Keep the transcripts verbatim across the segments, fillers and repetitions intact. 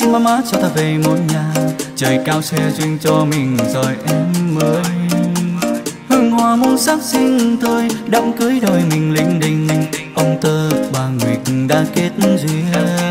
xin ba má cho ta về một nhà. Trời cao sẽ duyên cho mình rồi em ơi. Hương hoa muôn sắc xinh tươi, đám cưới đôi mình linh đình. Ông tơ bà Nguyệt đã kết duyên.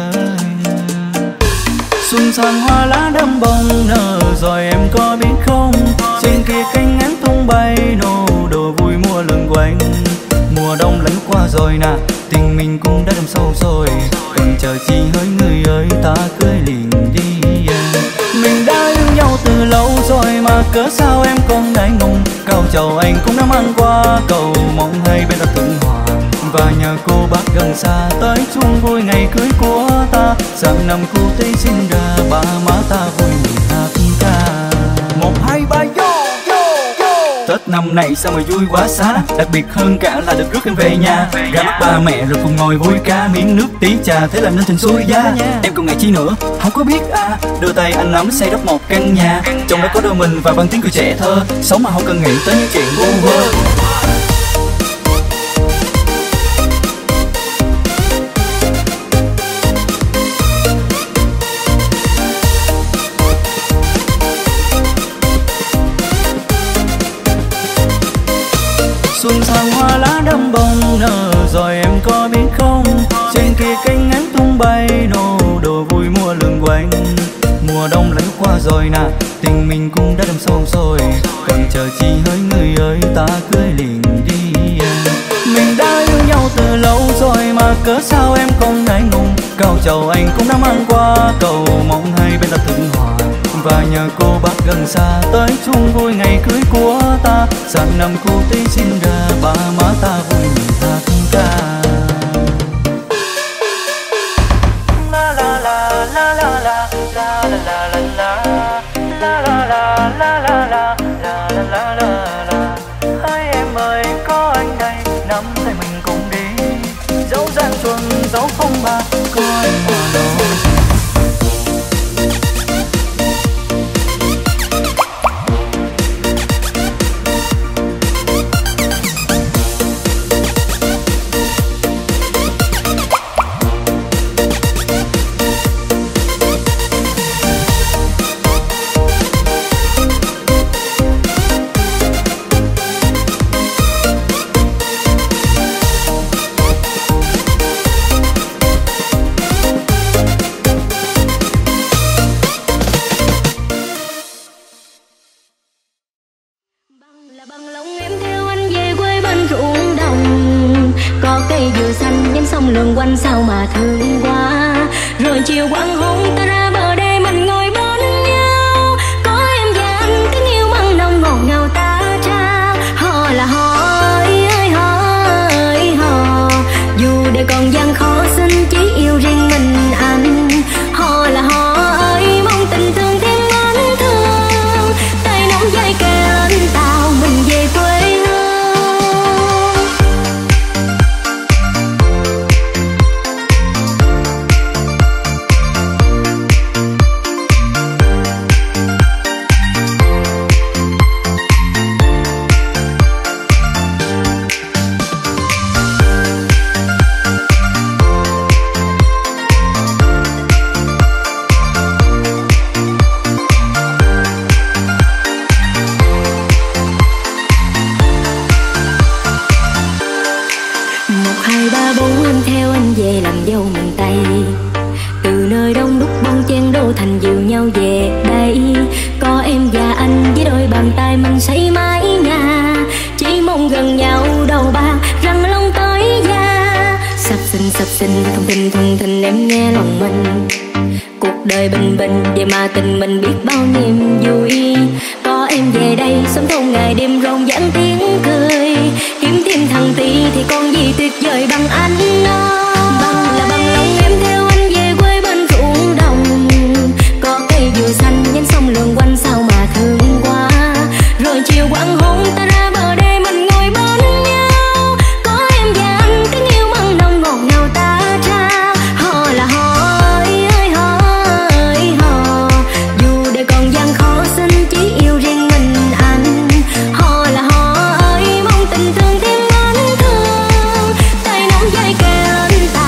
Xuân sang hoa lá đâm bông nở rồi em có biết không? Trên kia cánh án tung bay nổ đồ vui mùa lừng quanh. Mùa đông lẫn qua rồi nè, tình mình cũng đã đâm sâu rồi. Đừng chờ chi hỡi người ơi, ta cưới liền đi. Mình đã yêu nhau từ lâu rồi mà cớ sao em còn ngại ngùng. Câu chầu anh cũng đã mang qua, cầu mong hai bên đã thuận hòa. Và nhà cô bác gần xa tới chung vui ngày cưới của ta. Sang năm cô thấy sinh ra ba má ta vui mừng hát ca. Một hai ba vô Tết năm này sao mà vui quá xá. Đặc biệt hơn cả là được rước em về nhà. Ra mắt ba mẹ rồi cùng ngồi vui ca, miếng nước tí trà thế là nên tình xuôi giá. Em còn ngày chi nữa không có biết à. Đưa tay anh nắm xây đắp một căn nhà. Trong đó có đôi mình và bằng tiếng cười trẻ thơ. Sống mà không cần nghĩ tới những chuyện ngu vơ. Xuân sang hoa lá đâm bông nở rồi em có biết không? Trên kia cánh án tung bay nổ đồ vui mùa lừng quanh. Mùa đông lẫn qua rồi nè, tình mình cũng đã đâm sâu rồi. Cần chờ chi hỡi người ơi, ta cưới liền đi. Mình đã yêu nhau từ lâu rồi mà cớ sao em còn ngại ngùng. Câu chầu anh cũng đã mang qua, cầu mong hai bên đã thuận hòa. Và nhà cô bác gần xa tới chung vui ngày cưới của ta. Sang năm cô tí sinh ra ba má ta vui mừng hát ca. La la la la la la la la la la la la la la la la la la la la. Hai em ơi có anh đây, nắm tay mình cùng đi. Dẫu gian chuông dẫu không ba, có anh hòa độ. Lường quanh sao mà thương quá. Rồi chiều quang hôn ta ra bờ đê mình ngồi bên nhau. Có em và anh tiếng yêu mặn nồng ngọt ngào ta trao. Hò là hò ơi ơi hò ơi hò. Dù đời còn gian khó xin chỉ yêu riêng mình anh. Hò là hò ơi mong tình thương thêm mến thương. Tay nắm dây kề anh tàu mình về quê hương. Bình bình để mà tình mình biết bao niềm vui. Có em về đây sống thâu ngày đêm rộn rã tiếng cười. Kiếm thêm thằng tí thì còn gì tuyệt vời bằng anh đó. Bằng là bằng lòng em theo anh về quê bên ruộng đồng. Có cây dừa xanh nhánh sông lượn quanh sao mà thương quá. Rồi chiều quang hôn ta ra bờ đê mình ngồi bên nhau. Có em và anh tiếng yêu mặn nồng ngọt ngào ta trao. Hò là hò ơi ơi hò. Còn gian khó xin chỉ yêu riêng mình anh. Hò là hò ơi mong tình thương thêm mến thương. Tay nắm dây kề anh ta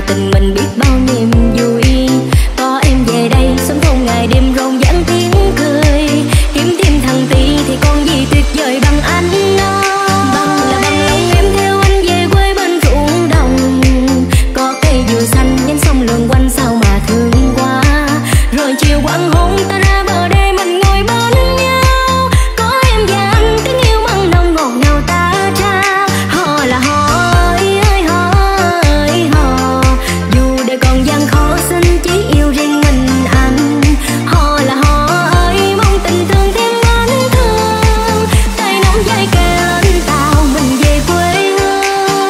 tình mình biết bao niềm vui. Có em về đây sống thôn ngày đêm rộn rã tiếng cười, kiếm tìm thằng tí thì còn gì tuyệt vời bằng anh. Bằng là bằng lòng em theo anh về quê bên ruộng đồng, có cây dừa xanh nhánh sông lượn quanh sao mà thương quá. Rồi chiều quang hôn ta ra bờ đê mình ngồi bên nhau, có em và anh tiếng yêu mặn nồng ngọt ngào ta trao. Hò là hò ơi ơi hò ơi hò, dù đời còn gian khó xin chỉ yêu riêng mình anh. Hò là hò ơi mong tình thương thêm mến thương, tay nắm vai kề tàu mình về quê hương.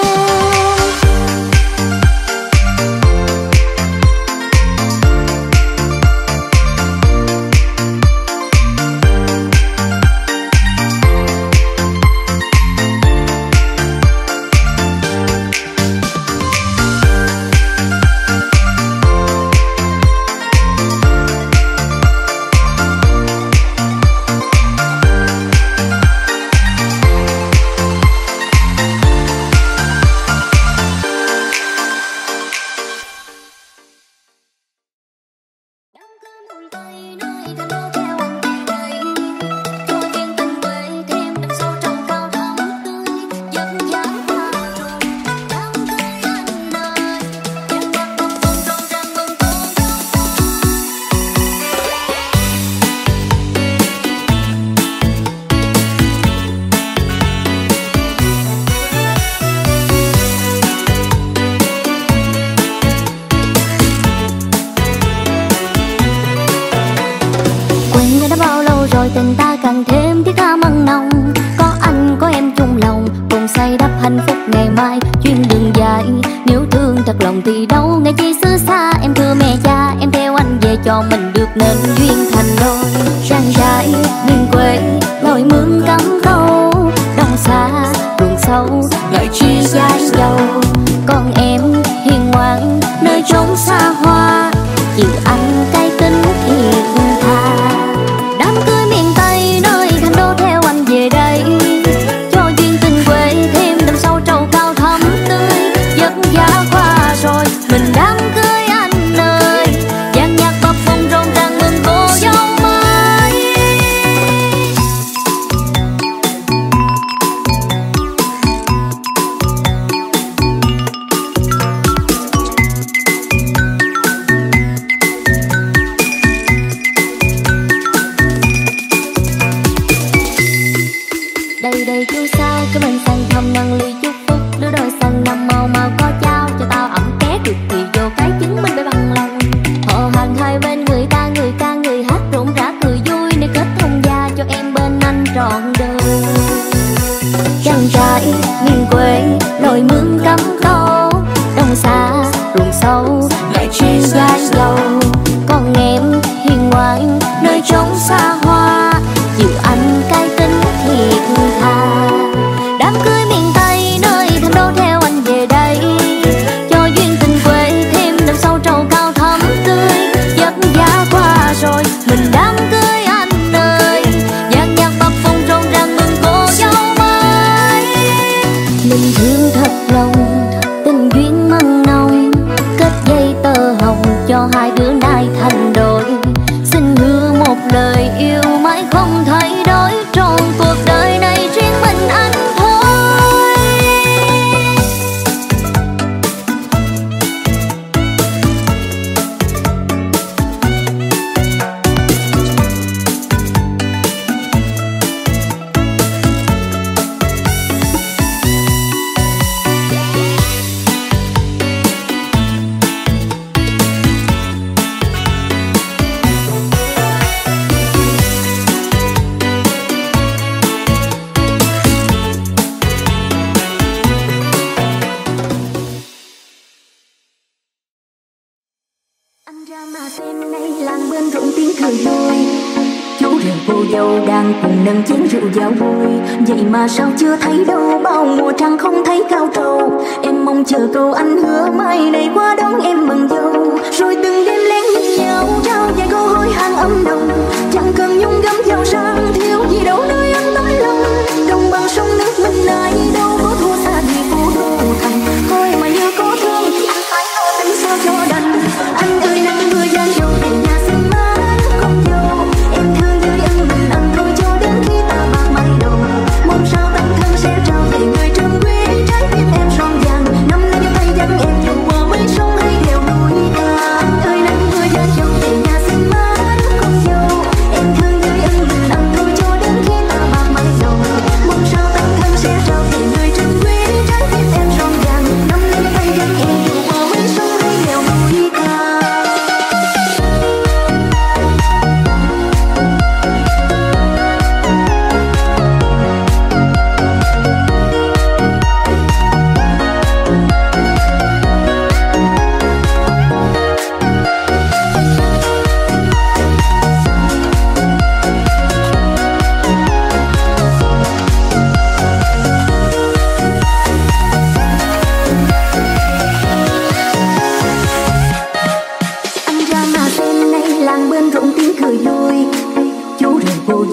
Tình ta càng thêm thiết tha mặn nồng, có anh có em chung lòng cùng xây đắp hạnh phúc ngày mai. Chuyến đường dài nếu thương thật lòng thì đâu ngày chi xứ xa. Em thưa mẹ cha em theo anh về cho mình được nên duyên thành đôi. Rang rãi miền quê lội mương cắm câu, đồng xa ruộng sâu đợi chi dài dầu. Còn em hiền ngoan nơi trốn xa hoa, chịu anh cái tính thiệt tha. Đám cưới miền Tây nơi thành đô theo anh về đây, cho duyên tình quê thêm đậm sâu trầu cao thắm tươi. Giấc giá qua rồi mình đám cưới anh ơi, dàn nhạc bập bùng rộn ràng mừng cô dâu mới. Đây đây chú sao cái mình sang thăm nâng ly chúc phúc, đứa đôi sang năm màu màu có trao cho tao ẩm ké được thì vô cái chứng minh phải bằng lòng. Họ hàng hai bên người ta người ca người hát rộn rã cười vui để kết thông gia cho em bên anh trọn đời. Răng rãi miền quê lội mương cắm câu, đồng xa ruộng sâu lại chi dài dầu. Còn em hiền ngoan nơi trốn xa hoa, chịu anh cái tính thiệt tha. Đám cưới miền Tây nơi thành đô theo anh về đây, cho duyên tình quê thêm đậm sâu trầu cao thắm tươi. Giấc giá qua rồi mình đám cưới anh ơi, dàn nhạc bập bùng rộn ràng mừng cô dâu mới. Mình thương thật lòng tình duyên mặn nồng, kết dây tơ hồng cho hai đứa nay thành đôi. Xin hứa một lời yêu mãi không thay đổi, trọn cuộc đời này riêng mình anh thôi. Anh ra mà xem nay làng bên rộn tiếng cười vui, chú rể cô dâu đang cùng nâng chén rượu giao vui. Vậy mà sao chưa thấy đâu, bao mùa trăng không thấy cao trầu. Em mong chờ câu anh hứa mai này qua đón em mừng dâu. Rồi từng đêm lén nhìn nhau trao vài câu hối hang âm nồng, chẳng cần nhung gấm giàu sang thiếu gì đâu nơi anh tấm lòng. Đồng bằng sông nước mình này đâu có thua xa gì cô đô thành, thôi mà như có thương anh phải lo tính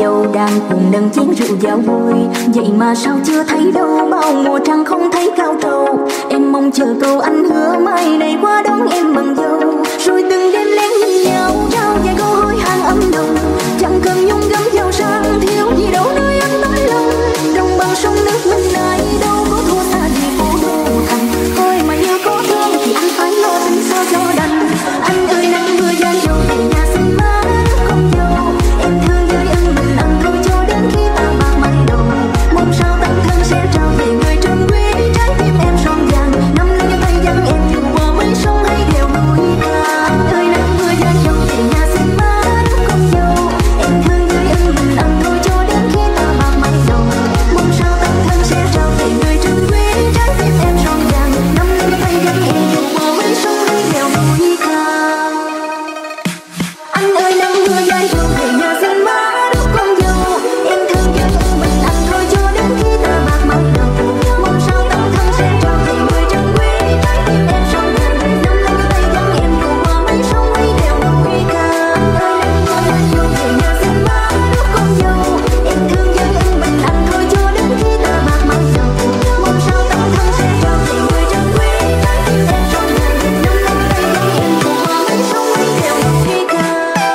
dâu đang cùng nâng chén rượu giao vui. Vậy mà sao chưa thấy đâu, bao mùa trăng không thấy cao trầu. Em mong chờ câu anh hứa mai này qua đón em mừng dâu. Rồi từng đêm lén nhìn nhau trao vài câu hối hang âm đồng. Chẳng cần nhung gấm giàu sang thiếu gì đâu nơi anh nói lòng. Đồng bằng sông nước mình này đâu có thua xa gì phố đô thành. Thôi mà yêu có thương thì anh phải lo tính sao cho đành. Anh ơi nắng mưa gian dầu về nhà xin má không dâu. Em thương với ân mình anh thôi cho đến khi ta bạc mây đầu. Mong sao tấm thân sẽ trao về người trân quý trái tim em son vàng. Năm nay cho tay dẫn em dù qua mấy sông hay đèo núi cao. Anh ơi nắng mưa gian dầu về nhà xin má không dâu. Em thương với ân mình anh thôi cho đến khi ta bạc mây đầu. Mong sao tấm thân sẽ trao về người trân quý trái tim em son vàng. Năm nay cho tay dẫn em dù qua mấy sông hay đèo núi cao. Anh ơi nắng mưa gian dầu về nhà xin má không dâu. Em thương với ân mình anh thôi cho đến khi ta bạc mây đầu. Mong sao tấm thân sẽ trao về người trân quý trái tim em son vàng. Năm nay cho tay dẫn em dù qua mấy sông hay đèo núi cao. Anh ơi nắng mưa gian dầu về nhà xin má không dâu. Em thương với ân mình anh thôi cho đến khi ta bạc mây đầu. Mong sao tấm thân sẽ trao về người trân quý trái tim em son vàng. Năm nay cho tay dẫn em dù qua mấy sông hay đèo núi cao.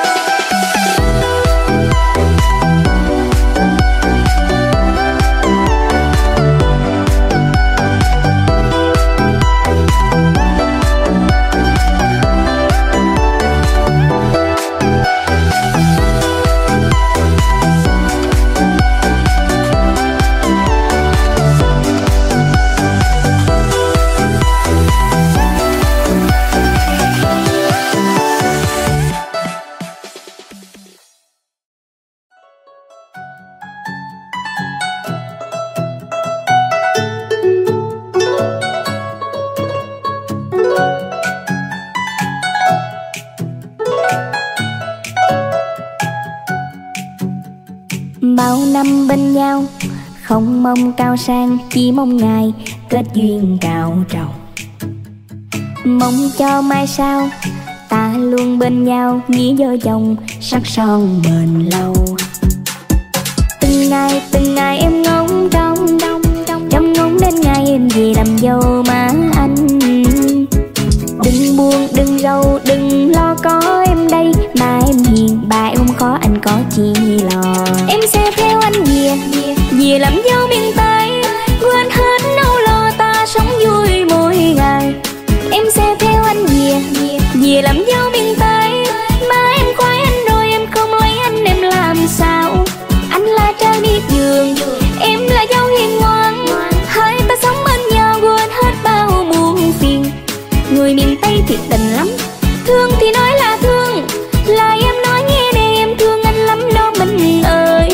Bao năm bên nhau không mong cao sang, chỉ mong ngày kết duyên cao trầu. Mong cho mai sau ta luôn bên nhau, nghĩa vợ chồng sắc son bền lâu. Từng ngày từng ngày em ngóng trông trông ngóng đến ngày em về làm dâu má anh. Đừng buồn đừng rầu đừng lo có em đây, mà em hiền bà em không khó anh có chi lo. Em sẽ theo anh về về làm dâu miền Tây, quên hết nỗi lo ta sống vui mỗi ngày. Em sẽ theo anh về về làm dâu miền Tây, mà em khoái anh rồi em không lấy anh em làm sao. Anh là trai biết giường, em là dâu hiền ngoan, hai ta sống bên nhau quên hết bao muộn phiền. Người miền Tây thiệt tình lắm, thương thì nói là thương, lời em nói nghe đây em thương anh lắm đó mình ơi.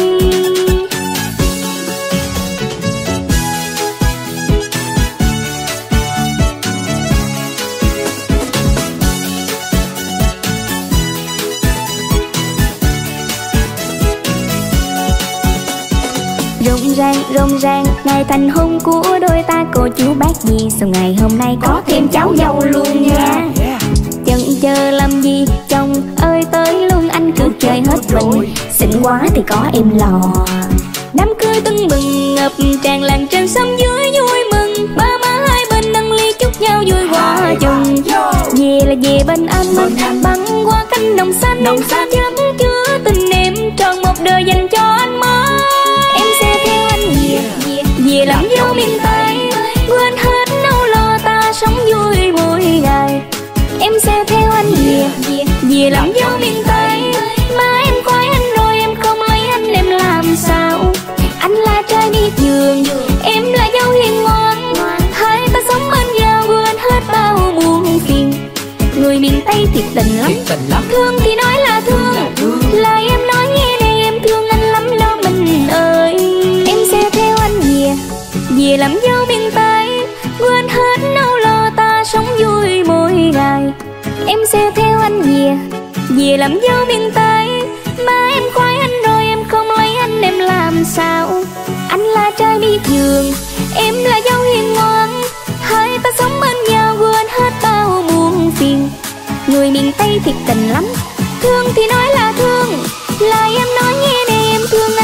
Rộn ràng rộn ràng ngày thành hôn của đôi ta, cô chú bác gì sau ngày hôm nay có thêm cháu dâu luôn nha. Chần chờ làm gì chồng ơi tới luôn, anh cứ chơi hết mình, xinh quá thì có em lò. Đám cưới tưng bừng ngập tràn làng trên sông dưới vui mừng, ba má hai bên nâng ly chúc nhau vui hòa chung. Về là về bên anh băng qua cánh đồng xanh, đồng xanh chấm chứa tình em tròn một đời dành cho anh mới. Em sẽ theo anh về về làm dâu miền Tây, quên hết nỗi lo ta sống vui mỗi ngày. Em sẽ theo anh về về làm dâu miền Tây, mà em khoái anh rồi em không lấy anh em làm sao. Anh là trai biết giường, em là dâu hiền ngoan, hai ta sống bên nhau quên hết bao muộn phiền. Người miền Tây thiệt tình lắm, thương thì nói là thương, lời em nói nghe đây em thương anh lắm đó mình ơi. Em sẽ theo anh về về làm dâu miền Tây, quên hết nỗi lo ta sống vui mỗi ngày. Em sẽ theo anh về về làm dâu miền Tây, mà em khoái anh rồi em không lấy anh em làm sao. Anh là trai biết giường, em là dâu hiền ngoan, hai ta sống bên nhau quên hết bao muộn phiền. Người miền Tây thiệt tình lắm, thương thì nói là thương, lời em nói nghe đây em thương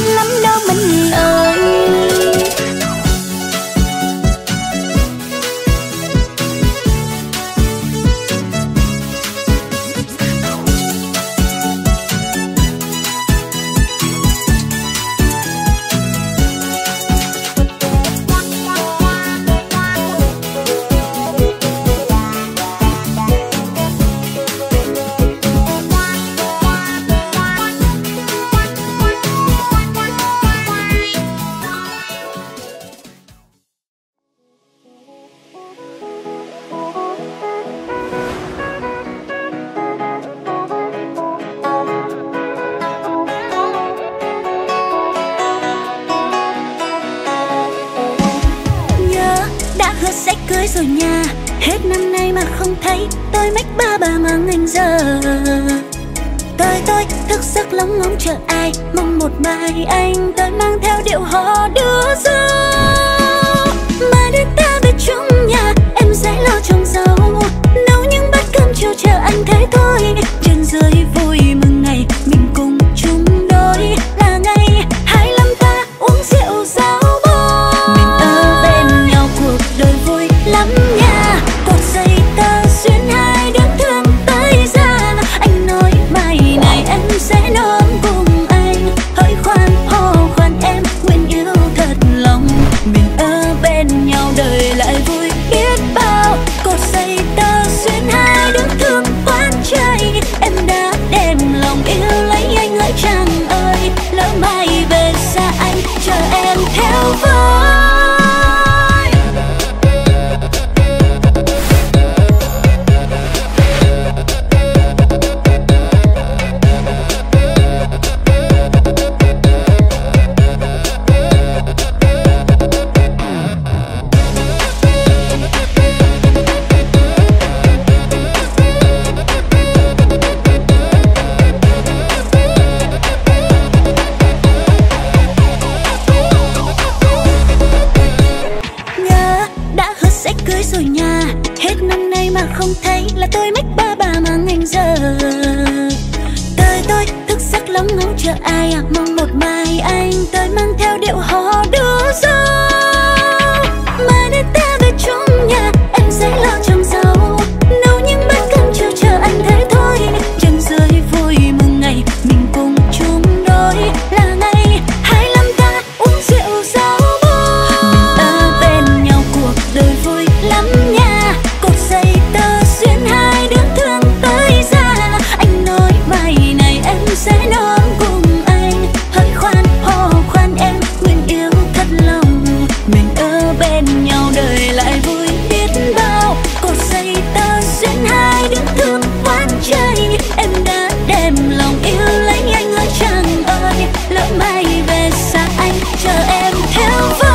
cưới rồi nha. Hết năm nay mà không thấy, tôi mách ba bà mang anh giờ. Tôi tôi thức giấc lóng ngóng chờ ai, mong một mai anh tới mang theo điệu hò đưa dâu. Mà để ta về chung nhà, em sẽ lo trồng rau, nấu những bát cơm chiều chờ anh thế thôi. Trên dưới vui mừng ngày mình cùng chung đôi, là ngày hai mươi lăm ta uống rượu rau bò. Mình ở bên nhau cuộc đời vui lắm nha, cột dây tơ xuyên hai đứa thương tới ra. Anh nói mai này em sẽ nôm cùng anh, hỡi khoan hò khoan em nguyện yêu thật lòng. Mình ở bên nhau đời lại vui biết bao, cột dây tơ xuyên hai đứa thương quán chơi. Em đã đem lòng yêu lấy anh hỡi chàng ơi, lỡ mai về xa anh chờ em theo với. Rồi nha, hết năm nay mà không thấy, là tôi mách ba bà mang anh giờ. Tới tôi thức giấc lóng ngóng chờ ai, à mong một mai anh tới mang theo điệu hò đưa dâu. Mà để ta về chung nhà, em sẽ lo trồng rau, nấu những bát cơm chiều chờ anh thế thôi. Trên dưới vui mừng ngày mình cùng chung đôi, là ngày hai mươi lăm ta uống rượu rau bò. Mình ở bên nhau cuộc đời vui lắm nha, cột dây tơ xuyên hai đứa thương tới ra. Anh nói mai này em sẽ nôm cùng anh, hỡi khoan hò khoan em nguyện yêu thật lòng. Mình ở bên nhau đời lại vui biết bao, cột dây tơ xuyên hai đứa thương quán chơi. Em đã đem lòng yêu lấy anh hỡi chàng ơi, lỡ mai về xa anh chờ em theo với.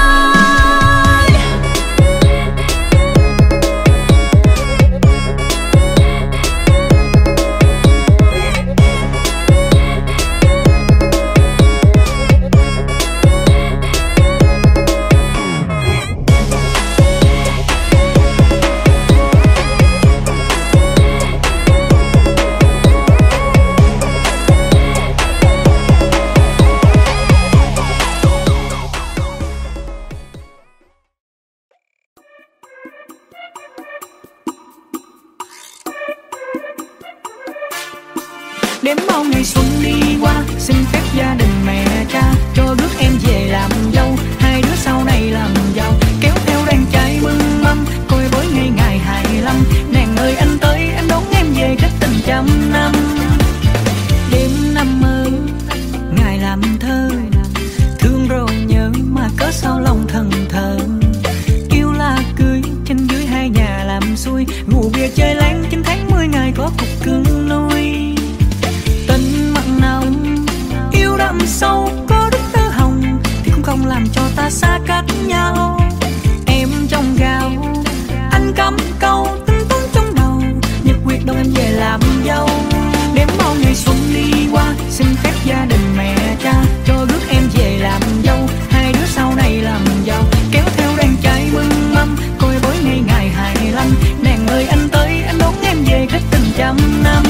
Đếm bao ngày xuân đi qua, xin phép gia đình mẹ cha cho rước em về làm dâu. Hai đứa sau này làm giàu, kéo theo đàn trai mừng mâm, coi với ngày ngày hai mươi lăm. Nàng ơi anh tới em đón em về cách tình trăm năm. Đêm năm mơ ngày làm thơ, thương rồi nhớ mà cớ sao lòng thần thờ. Yêu là cưới trên dưới hai nhà làm xuôi, ngủ bia chơi láng chín tháng mười ngày có cục cưng nuôi. Tình mặn nồng yêu đậm sâu có đức tơ hồng, thì cũng không làm cho ta xa cách nhau. Em trong gạo anh cắm câu tính toán trong đầu, nhật quyết đón em về làm dâu. Đếm bao ngày xuân đi qua, xin phép gia đình mẹ cha cho rước em về làm dâu. Hai đứa sau này làm giàu, kéo theo đàn trai mừng mâm, coi với ngày ngày hai mươi lăm. Nàng ơi anh tới anh đón em về cách tình trăm năm.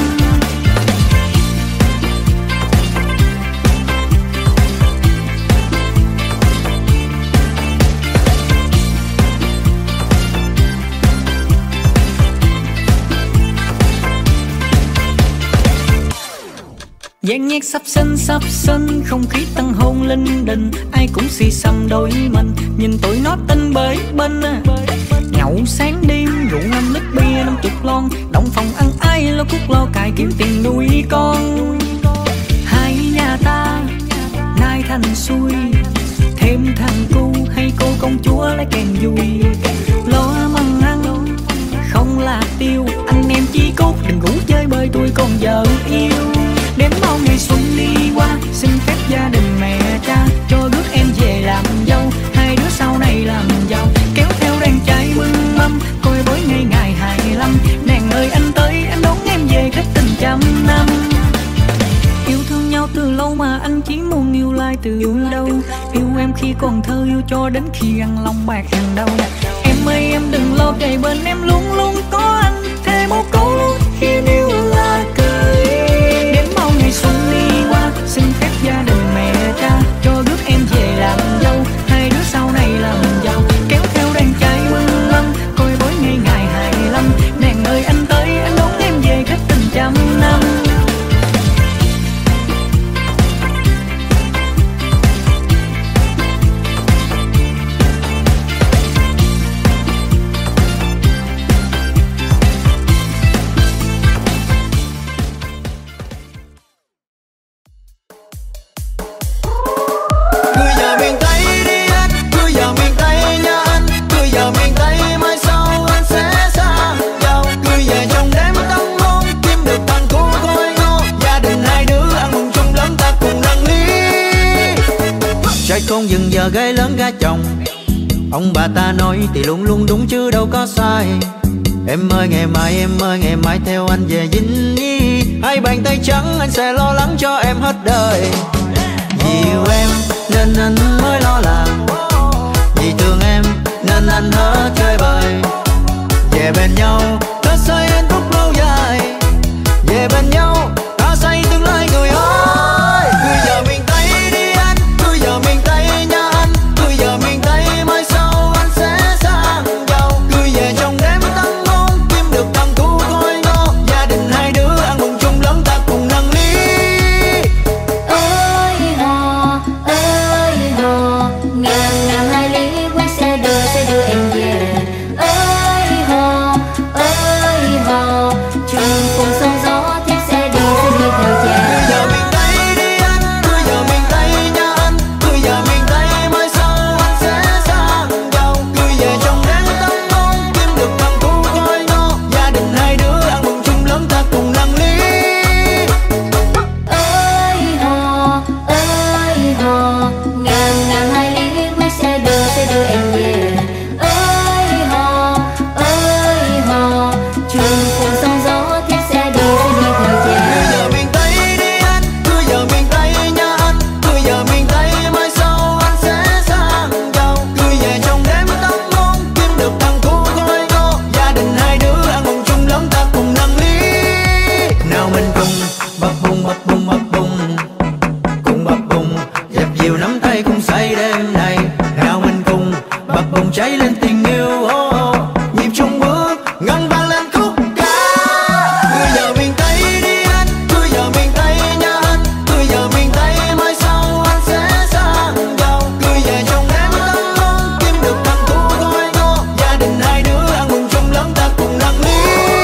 Gian nhạc sắp sinh sắp sinh, không khí tăng hôn linh đình, ai cũng xì xăm đôi mình, nhìn tụi nó tinh bới bên. Nhậu sáng đêm rượu năm lít bia năm chục lon, động phòng ăn ai lo cuốc lo cài kiếm tiền nuôi con. Hai nhà ta nay thành xuôi, thêm thằng cu hay cô công chúa lấy càng vui. Lo mần ăn không là tiêu, anh em chí cốt đừng ngủ chơi bơi tôi còn vợ yêu. Đếm bao ngày xuân đi qua, xin phép gia đình mẹ cha cho rước em về làm dâu. Hai đứa sau này làm giàu, kéo theo đàn trai mừng chỉ muốn yêu lại từ đâu. Yêu em khi còn thơ, yêu cho đến khi ăn lòng bạc hàng đầu. Em ơi em đừng lo, kề bên em luôn luôn có anh. Thêm một câu luôn khi yêu là cưới. Đến bao ngày xuân đi qua, xin phép gia đình mẹ cha cho rước em về làm dâu. Hai đứa sau này làm giàu, kéo theo đàn trai mừng lắm, coi bối ngày ngày hai mươi lăm. Nàng ơi anh tới, anh đón em về cách tình trăm năm. Trai con dừng giờ gái lớn gả chồng, ông bà ta nói thì luôn luôn đúng chứ đâu có sai. Em ơi ngày mai, em ơi ngày mai theo anh về Vinh Nhi. Hai bàn tay trắng anh sẽ lo lắng cho em hết đời. Vì yêu em nên anh mới lo làm, vì thương em nên anh hết chơi bời. Về bên nhau ta xây hạnh phúc lâu dài, về bên nhau ta xây tương lai người ơi. Cứ giờ miền Tây đi anh, cứ giờ miền Tây nha anh, cứ giờ miền Tây mai sau anh sẽ sang giàu. Cứ về trong đêm tăng ngon, kiếm được tăng thu coi ngon. Gia đình hai đứa ăn mừng chung lớn ta cùng nâng ly. Ơi hò, ơi hò, ngàn ngàn hai lý quyết sẽ đưa, sẽ đưa em về. Ơi hò, ơi hò, trường cùng sóng gió tiếp sẽ đi, sẽ đi theo cha. Cứ giờ miền Tây đi anh, cứ giờ miền Tây nha anh, cứ giờ miền Tây mai sau anh sẽ sang giàu. Cứ về trong đêm tăng ngon, kiếm được tăng thu coi ngon. Gia đình hai đứa ăn mừng chung lớn ta cùng nâng ly. Ơi hò, ơi hò, ngàn ngàn hai lý quyết sẽ đưa, sẽ đưa em về. Ơi hò, ơi hò, trường cùng sóng gió tiếp sẽ đi, sẽ đi theo Cứ cha. giờ miền Tây đi anh, cứ giờ miền Tây nha anh, cứ giờ miền Tây mai sau anh sẽ sang giàu. Cứ về trong đêm tăng ngon, kiếm được tăng thu coi ngon. Gia đình hai đứa ăn mừng chung lớn ta cùng nâng ly. Nào mình cùng bập bùng bập bùng bập bùng, cùng bập bùng dập dìu nắm tay cùng say đêm này. Nào mình cùng bập bùng cháy lên tình yêu, oh, oh. Nhịp chung bước ngân vang lên khúc ca. Cứ giờ miền Tây đi anh, cứ giờ miền Tây nha anh, cứ giờ miền Tây mai sau anh sẽ sang giàu. Cứ về trong đêm tăng ngon, kiếm được tăng thu coi ngon. Gia đình hai đứa ăn mừng chung lớn ta cùng nâng ly.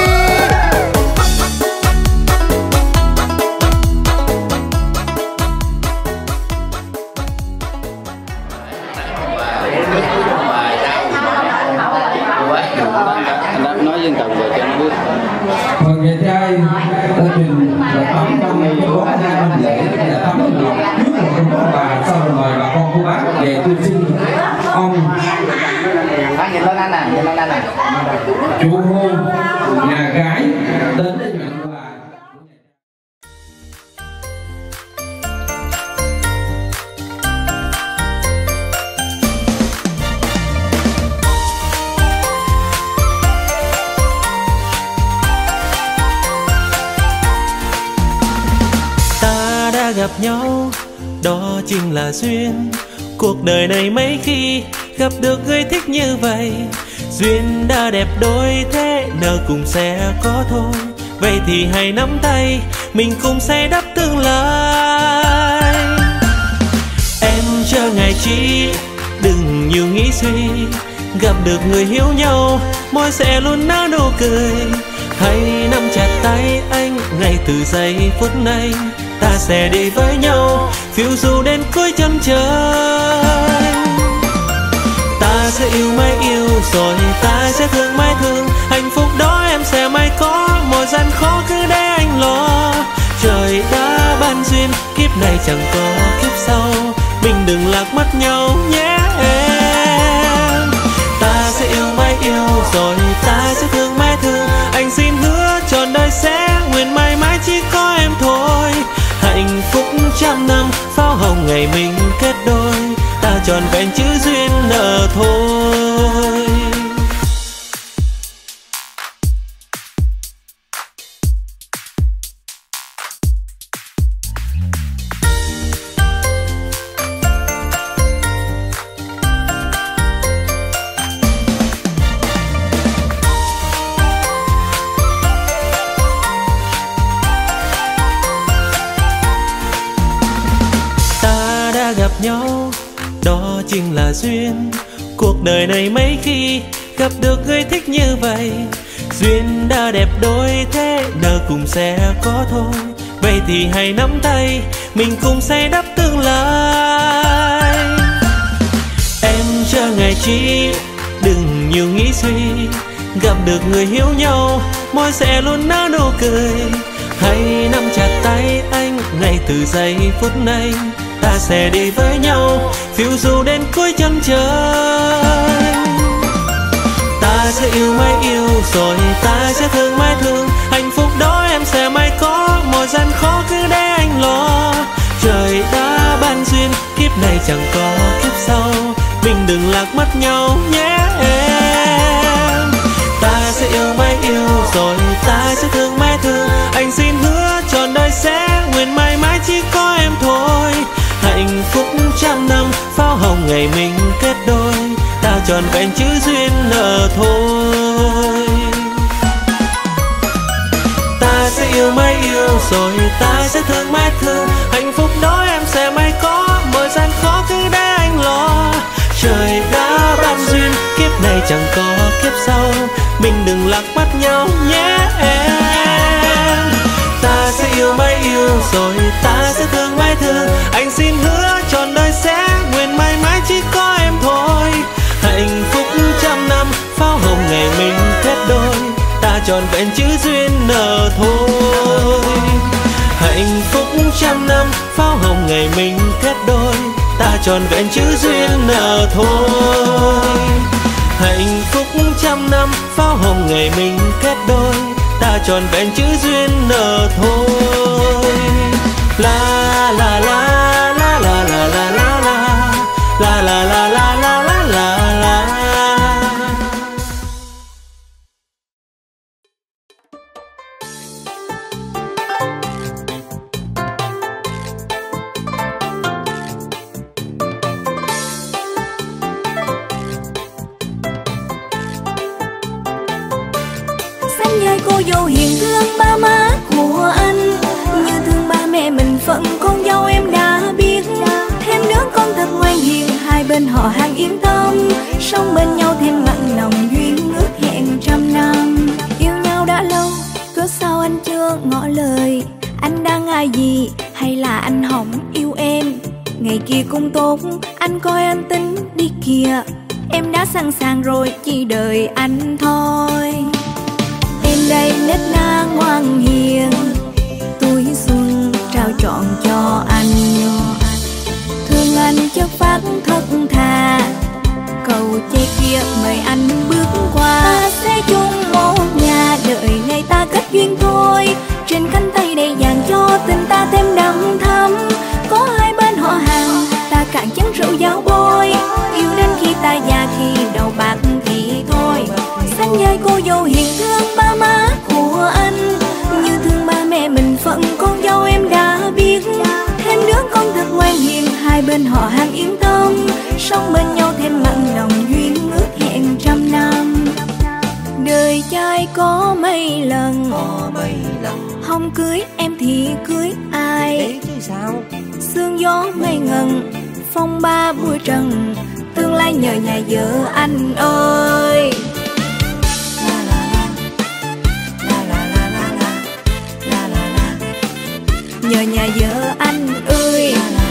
Anh đã nói dân tộc về cho nó biết. Phần ngày trai gia đình là tắm trong ngày có hai năm lễ là tắm được trước một công bố bài, sau rồi mời bà con cô bác về tuyên sinh ông Anh nhìn lên anh nè, nhìn lên anh nè. chủ hôn nhà gái đến để nhận bài. Ta đã gặp nhau, đó chính là duyên. Cuộc đời này mấy khi gặp được người thích như vậy. Duyên đã đẹp đôi thế, nợ cùng sẽ có thôi. Vậy thì hãy nắm tay, mình cùng xây đắp tương lai. Em chờ ngày chi, đừng nhiều nghĩ suy. Gặp được người hiểu nhau, môi sẽ luôn nở nụ cười. Hãy nắm chặt tay anh, ngay từ giây phút này. Ta sẽ đi với nhau, phiêu du đến cuối chân trời. Ta sẽ yêu mãi yêu, rồi ta sẽ thương mãi thương. Hạnh phúc đó em sẽ mãi có, mọi gian khó cứ để anh lo. Trời đã ban duyên, kiếp này chẳng có kiếp sau. Mình đừng lạc mất nhau nhé em. Ta sẽ yêu mãi yêu, rồi ta sẽ thương mãi thương. Anh xin hứa trọn đời sẽ nguyện mãi mãi chỉ có em thôi. Hạnh phúc trăm năm pháo ngày mình kết đôi, ta tròn vẹn chữ duyên nợ thôi. Nhau đó chính là duyên, cuộc đời này mấy khi gặp được người thích như vậy. Duyên đã đẹp đôi thế nợ cùng sẽ có thôi, vậy thì hãy nắm tay mình cùng xây đắp tương lai. Em chờ ngày chi đừng nhiều nghĩ suy, gặp được người hiểu nhau môi sẽ luôn nở nụ cười. Hãy nắm chặt tay anh ngay từ giây phút này, ta sẽ đi với nhau phiêu du đến cuối chân trời. Ta sẽ yêu mãi yêu rồi ta sẽ thương mãi thương, hạnh phúc đó em sẽ mãi có, mọi gian khó cứ để anh lo. Trời đã ban duyên kiếp này chẳng có kiếp sau, mình đừng lạc mất nhau nhé em. Ta sẽ yêu mãi yêu rồi ta sẽ thương mãi thương, anh xin hứa trọn đời sẽ nguyện mãi mãi chỉ có em thôi. Hạnh phúc trăm năm pháo hồng ngày mình kết đôi, ta tròn vẹn chữ duyên nợ thôi. Ta sẽ yêu mãi yêu rồi ta sẽ thương mãi thương, hạnh phúc đó em sẽ mãi có, mọi gian khó cứ để anh lo. Trời đã ban duyên kiếp này chẳng có kiếp sau, mình đừng lạc mất nhau nhé em. Ta sẽ yêu mãi yêu rồi ta sẽ thương mãi thương, anh xin hứa trọn đời sẽ nguyện mãi mãi chỉ có em thôi. Hạnh phúc trăm năm pháo hồng ngày mình kết đôi, ta tròn vẹn chữ duyên nợ thôi. Hạnh phúc trăm năm pháo hồng ngày mình kết đôi, ta tròn vẹn chữ duyên nợ thôi. Hạnh phúc trăm năm pháo hồng ngày mình kết đôi, ta tròn vẹn chữ duyên nợ thôi. La la la la la la la la la la la la la la la la la. Xanh nhai cô dâu hiền thương ba má của anh, như thương ba mẹ mình phận con dâu em đã biết. Thêm đứa con thật ngoan hiền, hai bên họ hàng yên tâm, sống bên nhau thêm mặn nồng duyên ước hẹn trăm năm. Yêu nhau đã lâu, cớ sao anh chưa ngỏ lời? Anh đang ngại gì hay là anh hỏng yêu em? Ngày kia cũng tốt, anh coi anh tính đi kìa. Em đã sẵn sàng rồi, chỉ đợi anh thôi. Em đây nết na ngoan hiền, tuổi xuân trao trọn cho anh. Thương anh chất phát thật thà, cầu che kia mời anh bước qua. Ta sẽ chung một nhà, đợi ngày ta kết duyên thôi. Trên cánh tay đầy vàng cho tình ta thêm đậm thắm. Có hai bên họ hàng, ta cạn chén rượu giao bôi. Yêu đến khi ta già, khi đầu bạc thì thôi. Xanh vai cô dâu hiền thương ba má của anh, như thương ba mẹ mình phận con dâu em đã biết. Thêm đứa con thật ngoan hiền, hai bên họ hàng yên tâm, sống bên nhau thêm mặn nồng duyên ước hẹn trăm năm. Đời trai có mấy lần, không cưới em thì cưới ai? Sương gió mây ngần, phong ba bụi trần, tương lai nhờ nhà vợ anh ơi. Nhờ nhà vợ anh ơi.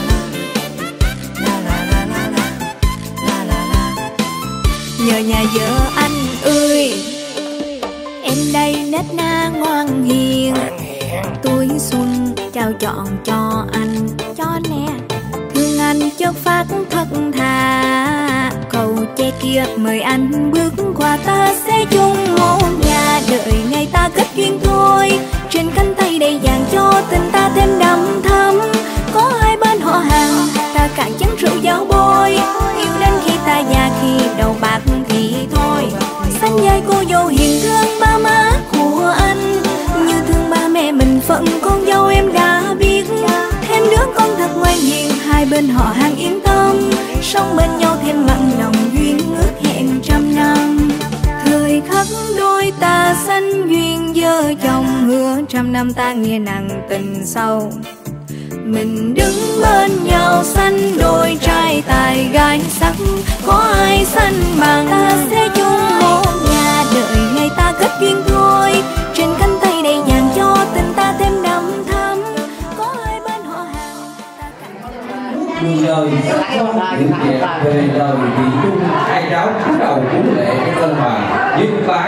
Nhờ nhà vợ anh ơi. Em đây nết na ngoan hiền, tuổi xuân trao trọn cho anh, cho nè. Thương anh chất phát thật thà, cầu che kia mời anh bước qua. Ta sẽ chung một nhà, đợi ngày ta kết duyên thôi. Trên cánh tay đầy vàng cho tình ta thêm đậm thắm. Có hai bên họ hàng, ta cạn chén rượu dao bôi. Yêu đến khi ta già, khi đầu bạc thì thôi. Xanh vai cô dâu hiền thương ba má của anh, như thương ba mẹ mình phận con dâu em đã biết. Thêm đứa con thật ngoan hiền, hai bên họ hàng yên tâm, sống bên nhau thêm mặn nồng duyên ước hẹn trăm năm. Thời khắc đôi ta sanh duyên vợ chồng, hứa trăm năm ta nghĩa nặng tình sâu. Mình đứng bên nhau sanh đôi trai tài gái sắc, có ai sanh bằng ta sẽ chung một nhà. Đợi ngày ta kết duyên thôi, trên cánh tay đầy vàng cho tình ta thêm đậm thắm. Có hai bên họ hàng ta đường đời sắc son những chuyện về đời thì chung. Hai cháu cúi đầu cúng lễ cái tân bà nhất bái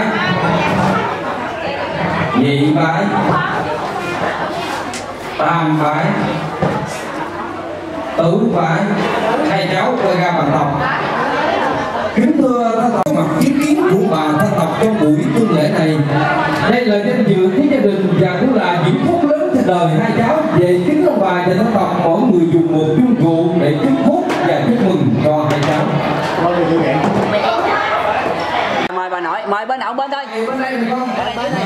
nhị bái tam bái tứ bái. Hai cháu quay ra bàn tộc. Kính thưa thân tộc, mặt kiến kiến của bà thân tộc trong buổi tuân lễ này, đây là danh dự của gia đình và cũng là những phúc lớn trên đời hai cháu. Về kính ông bà và thân tộc, mỗi người dùng một chung rượu để chúc phúc và chúc mừng cho hai cháu. Mời bà nội, mời bên nào bên thôi. Bên đây được không? Bên đây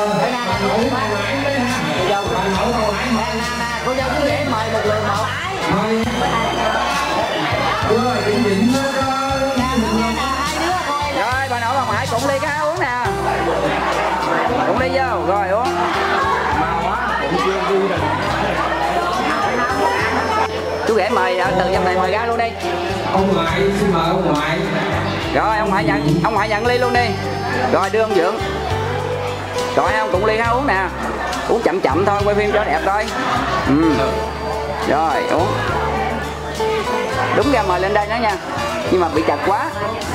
cô dâu chú rể mời một lượt một. mời rồi định định rồi bà nội bà ngoại cũng ly cái uống nè, cũng ly vô rồi uống. Chú rể mời từ trong này mời ra luôn đi. ông ngoại, xin mời ông ngoại. Rồi ông ngoại nhận, ông ngoại nhận ly luôn đi. Rồi đưa ông Dượng. Rồi ông cũng ly ha uống nè, uống chậm chậm thôi, quay phim cho đẹp thôi. Ừ. Rồi uống. Đúng ra mời lên đây nữa nha, nhưng mà bị chặt quá.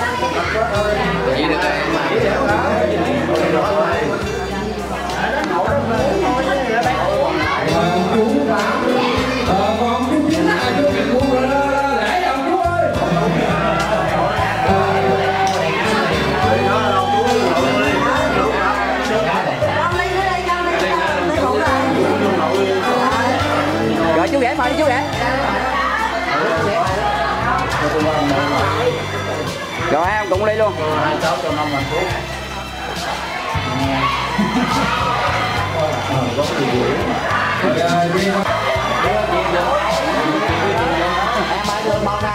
Rồi chú rể mời đi chú rể. Rồi hai ông cùng ly luôn. Em mời người một nè.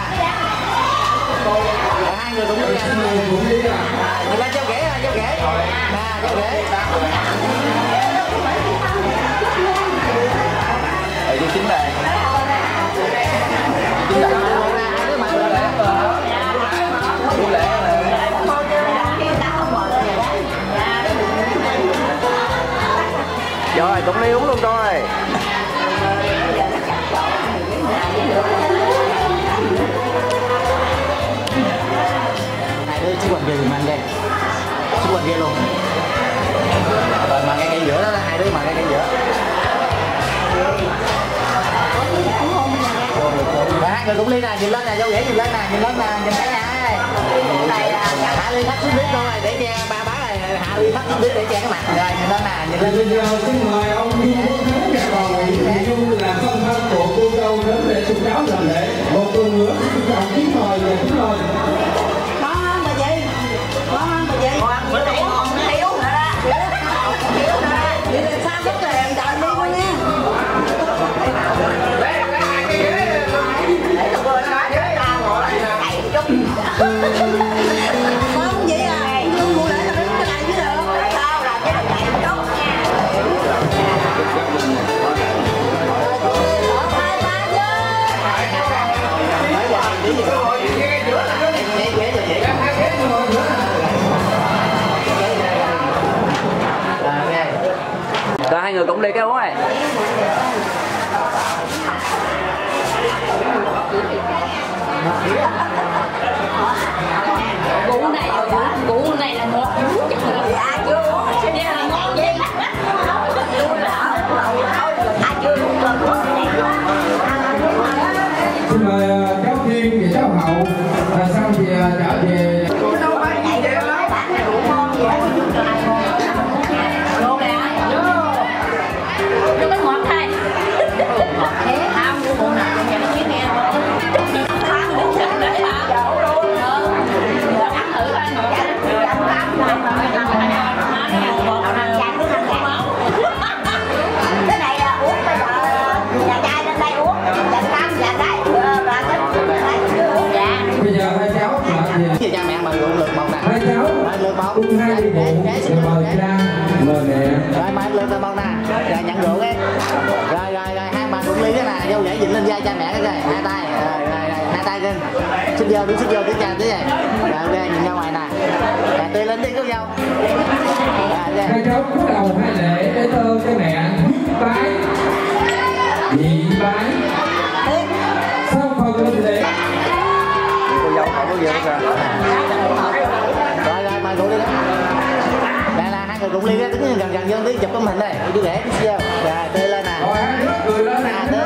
Hai người cũng ly nè. Mình lên cháu rể nè, cháu rể. Nè, cháu rể. Rồi đi chính này. Chính này. Rồi cũng ly uống luôn rồi. Này đưa chiếc quần kia mang đây. Chiếc quần kia luôn. Rồi mà ngay ngay giữa đó là hai đứa mà ngay ngay giữa. Rồi hai người cũng ly nè, nhìn lên nè, dâu rể nhìn lên nè, nhìn lên nè, nhìn thấy nè. Này hạ ly thắt xuống biết thôi để che ba bá này, hạ ly thắt xuống biết để che cái mặt. Rồi nhìn lên nè, nhìn lên. Bây giờ xin mời ông Du Quốc Thế và còn Nguyễn Dung là thân thân của cô dâu đến để xin cháu làm lễ. Một tuần nữa xin chào kính mời và kính mời. có bà gì, có bà gì. Bữa nay còn thiếu nữa đó. Thiếu nữa đó. Vậy là sao rất là em đợi đi luôn nha. Không vậy à, lương mua lại là đứng cái này chứ được. Sao là cái này chút nha. Rồi hai người cũng ly cái uống này. Củ này là củ này là một dạ chưa uống dạ là ngon vậy Xin mời cháu Thiên và cháu Hậu xong thì trở về. nó có ngọt thôi. Không, của bộ nào cũng vậy nó biết nghe thôi. Rồi nhận rượu cái. Rồi rồi rồi hai bà cùng ly cái nè, vô để dịnh lên vai cha mẹ cái coi, hai tay. Rồi rồi rồi hai tay lên. Xích vô, đứng xích vô tiếng cha tí này. Rồi ok, nhìn ra ngoài nè. Rồi tươi lên đi cô dâu. Hai cháu cúi đầu hai lễ để thơ cho mẹ bái nhị bái sau phần linh lễ. Cô dâu không có gì hết sao? Rồi rồi mời rượu đi đó. Đây là hai người cùng ly đó, đứng gần gần vô tí chụp tấm hình đây, chú rể tí vô. Rồi tươi lên nè. Rồi cười lên nè. Tươi.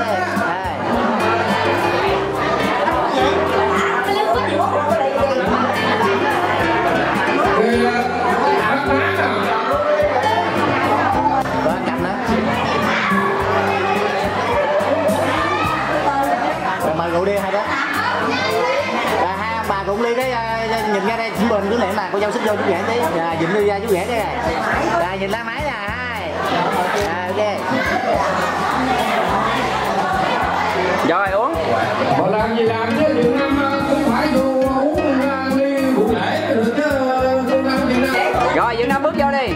Rồi cầm nữa. Rồi mời rượu đi hai đứa. Rồi hai ông bà cũng ly cái nhìn ra đây chúng mình cứ niệm là cô dâu xích vô chú rể tí. Rồi nhìn đi ra chú rể cái này. Rồi nhìn lá máy nè hai. Rồi ok. Rồi uống. Họ làm gì làm chứ Việt Nam cũng phải vô uống ly rượu lễ được chứ Việt Nam Việt Nam. Rồi Việt Nam bước vô đi.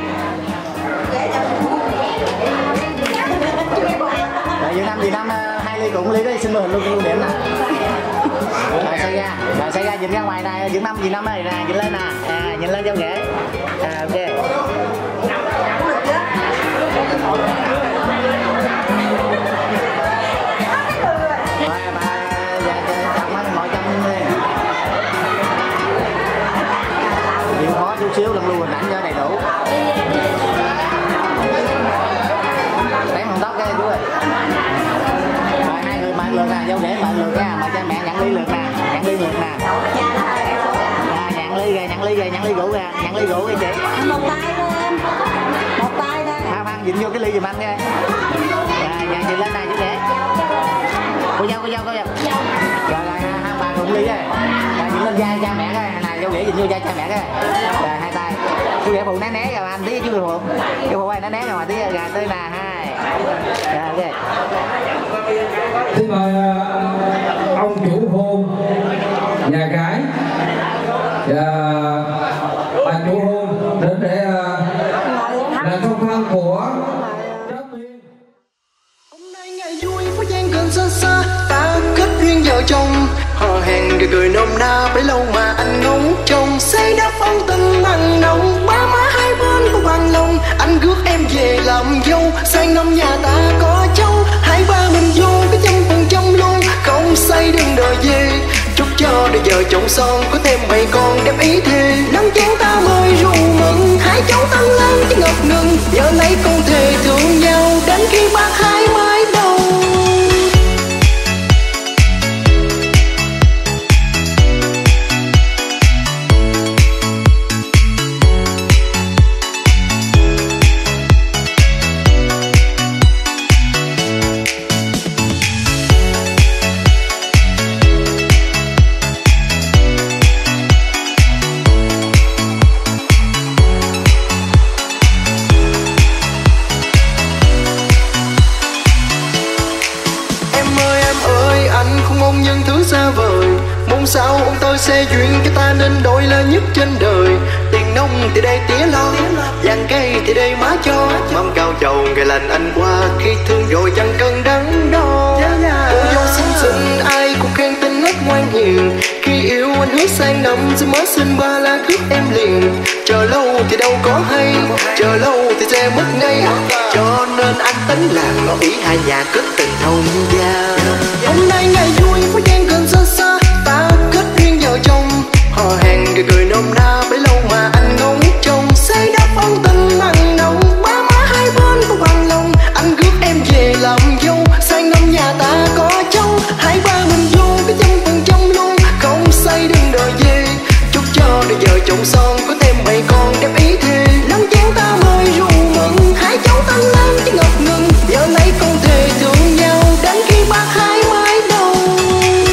Rồi Việt Nam Việt Nam hai ly cũng ly cái xin mời hình luôn lưu điểm nè. Rồi xoay ra, rồi xoay ra nhìn ra ngoài này, Việt Nam Việt Nam này nè, nhìn lên nè, à, nhìn lên dâu rể. À ok. Rồi bà chồng anh ngồi trong đi. Chịu khó chút xíu lần lưu hình ảnh cho đầy đủ. Đếm hồng tóc cái chú ơi. Rồi hai người mời lượt nè, dâu rể mời lượt nha, mời cha mẹ nhận ly lượt nè, nhận ly lượt nè. À, nhận ly rồi, nhận ly rồi, nhận ly rượu ra, nhận ly rượu đi chị. Một tay thôi em. Một tay thôi. Phan Phan dịnh vô cái ly giùm anh nha. Rồi, nhận dịnh lên này chú rể. Cô dâu, cô dâu, cô dâu. Rồi rồi hai bà cùng ly rồi. Rồi dịnh lên vai cha mẹ cái này, dâu rể dịnh vô vai cha mẹ cái. Rồi hai tay. Chú rể phụ né né rồi anh tí chú rể phụ. Chú phụ ơi né né rồi tí rồi tới nè hai. Rồi ok. Xin mời uh, ông chủ hôn nhà gái và bà chủ hôn đến để uh, là công thân của. Hôm nay ngày vui có gian gần xa xa ta kết duyên vợ chồng, hò hẹn cười cười nôm na bấy lâu mà anh ngóng trông, say đắp ân tình nặng nồng, ba má hai bên của bằng lòng, anh rước em về làm dâu, sang năm nhà ta có cháu, hai ba mình vô cái trăm phần trăm luôn, không say đừng đợi về, chúc cho đời vợ chồng son có thêm bảy con đẹp ý thề, năm chén ta mời rượu mừng, hai cháu tăng lên chứ ngập ngừng, nhớ lấy con thề thương nhau đến khi bác hai mới đầu. Sao ông tôi sẽ duyên cho ta nên đôi là nhất trên đời, tiền nông thì đây tía lo, vàng cây thì đây má cho, mâm cao chầu ngày lành anh qua, khi thương rồi chẳng cần đắn đo. Cô dâu xinh xinh ai cũng khen tính nết ngoan hiền, khi yêu anh hứa sang năm sẽ mới xin ba la cướp em liền, chờ lâu thì đâu có hay, chờ lâu thì sẽ mất ngay, cho nên anh tính là ngỏ ý hai nhà kết tình thông gia. Hôm nay ngày vui có gian gần xa xa ta kết duyên vợ chồng, hò hẹn cười cười nôm na bấy lâu mà anh ngóng trông, say đắp ân tình nặng nồng, ba má hai bên của bằng lòng, anh rước em về làm dâu, sang năm nhà ta có cháu, hai ba mình vô cái trăm phần trăm luôn, không say đừng đợi về, chúc cho đời vợ chồng son có thêm bảy con đẹp ý thề, năm chén ta mời rượu mừng, hai cháu tăng lên chứ ngập ngừng, nhớ lấy con thề thương nhau đến khi bác hai mới đầu.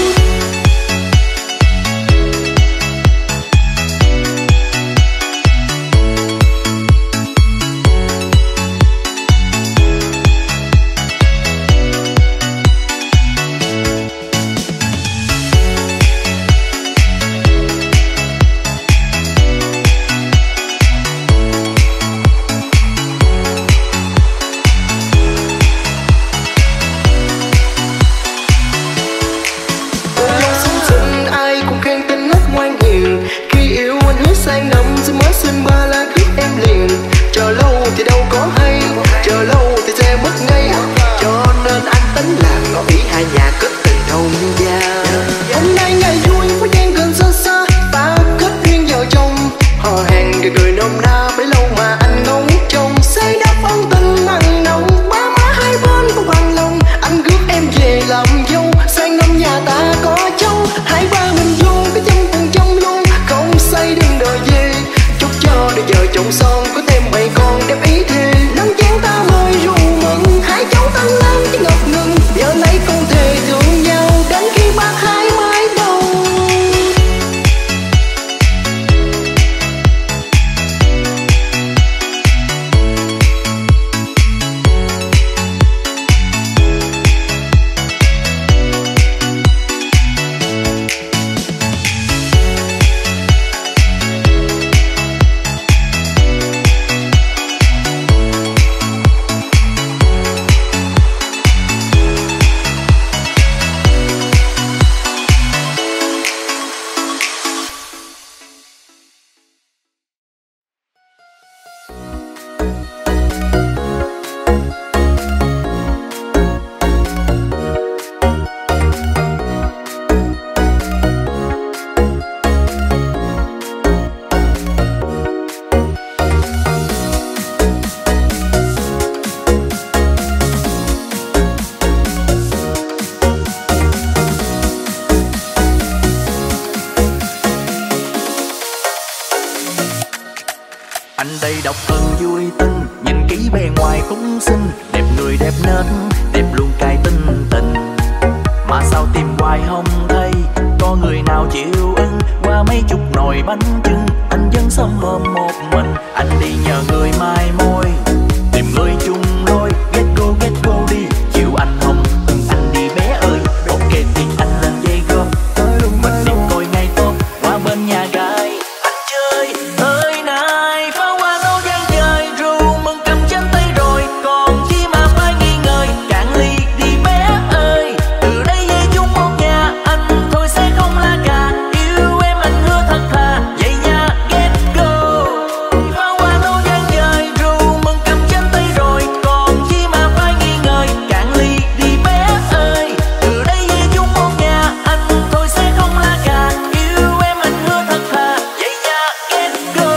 Anh đây độc thân vui tính, nhìn kỹ bề ngoài cũng xinh, đẹp người đẹp nết, đẹp luôn cái tinh tình. Mà sao tìm hoài không thấy có người nào chịu ưng, qua mấy chục nồi bánh chưng anh vẫn xâm hôm một mình. Anh đi nhờ người mai môi, tìm người chung đôi, get go get go đi, chịu anh không ưng anh đi bé ơi. Ok thì anh lên dây gom, mình đi coi ngày tốt qua bên nhà gái anh chơi. Ơi này pháo hoa nấu gian trời, rượu mừng cầm trên tay rồi, còn chi mà phải nghi ngờ. Cạn ly đi bé ơi, từ đây về chung một nhà, anh thôi sẽ không la cà, yêu em anh hứa thật thà, vậy nha get go. Pháo hoa nấu gian trời, rượu mừng cầm trên tay rồi, còn chi mà phải nghi ngờ. Cạn ly đi bé ơi, từ đây về chung một nhà, anh thôi sẽ không la cà, yêu em anh hứa thật thà, vậy nha get go.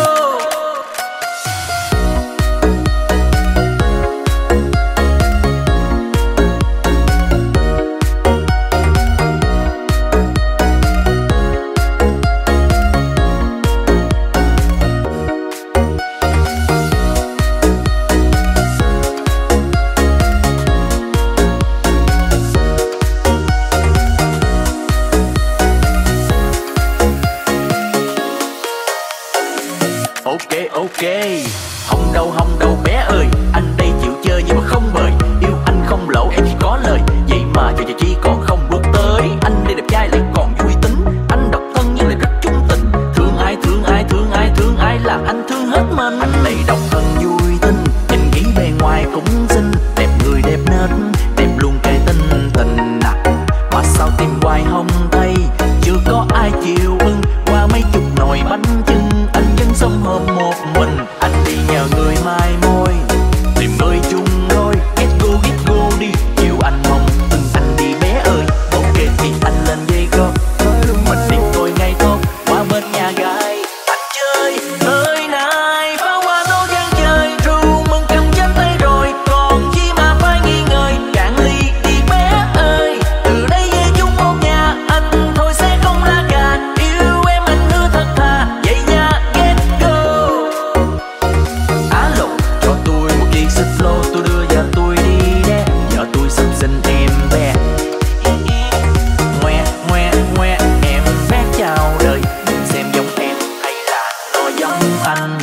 Ok ok, không đâu không đâu bé ơi, anh đây chịu chơi nhưng mà không mời, yêu anh không lỗ em chỉ có lời, vậy mà cho chị còn không bước tới. Anh đây đẹp trai lại còn vui tính, anh độc thân nhưng lại rất chung tình, thương ai thương ai thương ai thương ai là anh thương hết mình. Anh đây độc thân vui tính, nhìn kỹ bề ngoài cũng xinh, đẹp người đẹp nết, đẹp luôn cái tinh tình à. Mà sao tìm hoài không thấy chưa có ai chịu ưng, qua mấy chục nồi bánh chưng anh vẫn sống hôm một mình. Anh đi nhờ người mai môi, tìm người chung đôi, get go get go đi, chịu anh không ưng anh đi bé ơi. Ok thì anh lên dây go, mình đi coi ngày tốt qua bên nhà gái anh chơi. Ơi này pháo hoa nấu gian trời, rượu mừng cầm trên tay rồi, còn chi mà phải nghi ngờ. Cạn ly đi bé ơi, từ đây về chung một nhà, anh thôi sẽ không la cà, yêu em anh hứa thật thà, vậy nha get go. Alo cho tôi một chiếc xích lô, tôi đưa giờ tôi đi đe, giờ tôi sắp sinh em bé. Ngoe ngoe ngoe em bé chào đời, xem giống em hay là nó giống anh.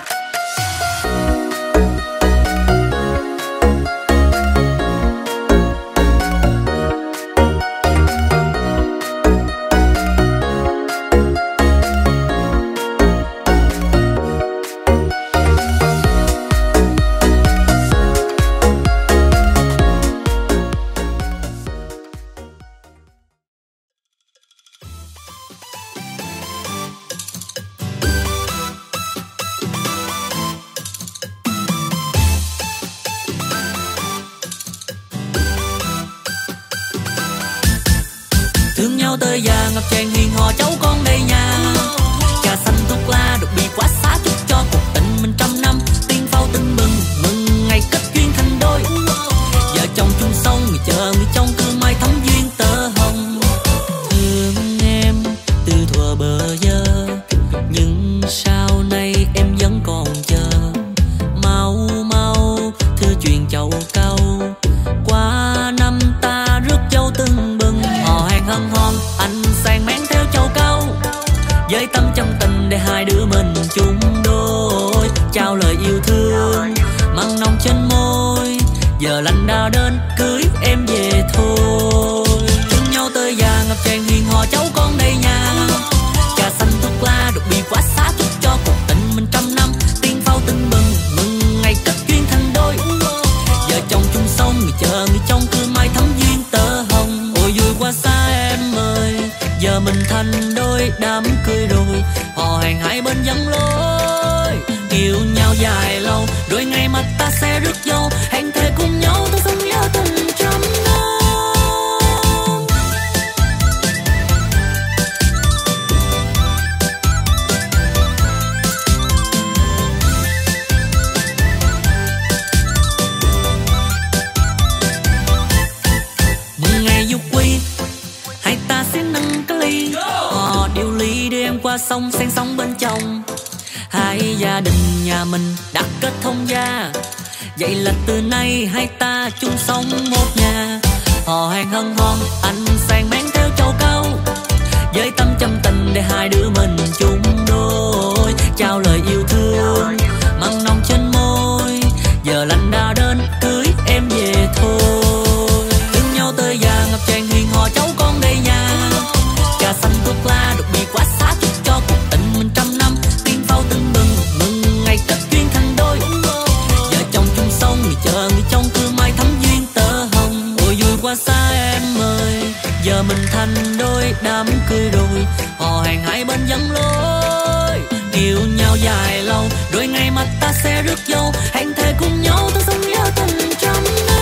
Thương nhau tới già ngập tràn hiền hò cháu con đây nhà, trà xanh thuốc la được bị quá xá, chúc cho cuộc tình mình trăm năm tiên phao tưng bừng, mừng ngày kết duyên thành đôi, vợ chồng chung sông người chờ người trong cứ mai thắm duyên tơ hồng. Thương em từ thuở bờ giờ, nhưng sau này em vẫn còn chờ, mau mau thư chuyện chầu câu, qua năm ta rước dâu tưng bừng, hò hẹn hân hoan anh sang mén theo châu câu, với tâm chân tình để hai đứa mình chung đôi, trao lời yêu thương mặn nồng trên môi, giờ lành đã đến cưới em về thôi. Thương nhau tới già ngập tràn hiền hò cháu con đây nhà, trà xanh thuốc la được bị quá xá, chúc cho cuộc tình mình trăm năm tiên phao tưng bừng, mừng ngày kết duyên thành đôi, vợ chồng chung sông người chờ người trong cứ mai thắm duyên tơ hồng. Ôi vui quá xa em ơi, giờ mình thành đôi đám cưới rồi, hò hẹn hai bên vắng lối, yêu nhau dài lâu rồi ngày mà ta sẽ rước dâu, hẹn thề cùng nhau ta sống nhớ tình trăm năm. Mừng ngày du quy, hai ta sẽ nâng cái ly, hò điệu ly đưa em qua sông sen sóng bên chồng, Hai gia đình nhà mình đã kết thông gia, vậy là từ nay hai ta chung sống một nhà. Hò hẹn hân hoan anh sang mang theo châu cau, với tâm trăm tình để hai đứa mình chung đôi. Trao lời yêu thương mặn nồng trên môi, giờ lành đã đến cưới em về thôi. Thương nhau tới già ngập tràn hiền hò cháu con đây nhà, trà xanh thuốc la được bị quá xá chúc cho cuộc tình mình trăm năm. Tiên pháo tưng bừng mừng ngày kết duyên thành đôi, vợ chồng chung sống người chờ người trong cứ mai thắm duyên tơ hồng. Ôi vui quá xa em ơi, giờ mình thành đôi đám cưới rồi, hò hẹn hai bên dẫn lối. Yêu nhau dài lâu, đôi ngày mà ta sẽ rước dâu, hẹn thề cùng nhau ta sống nhớ tình trăm năm.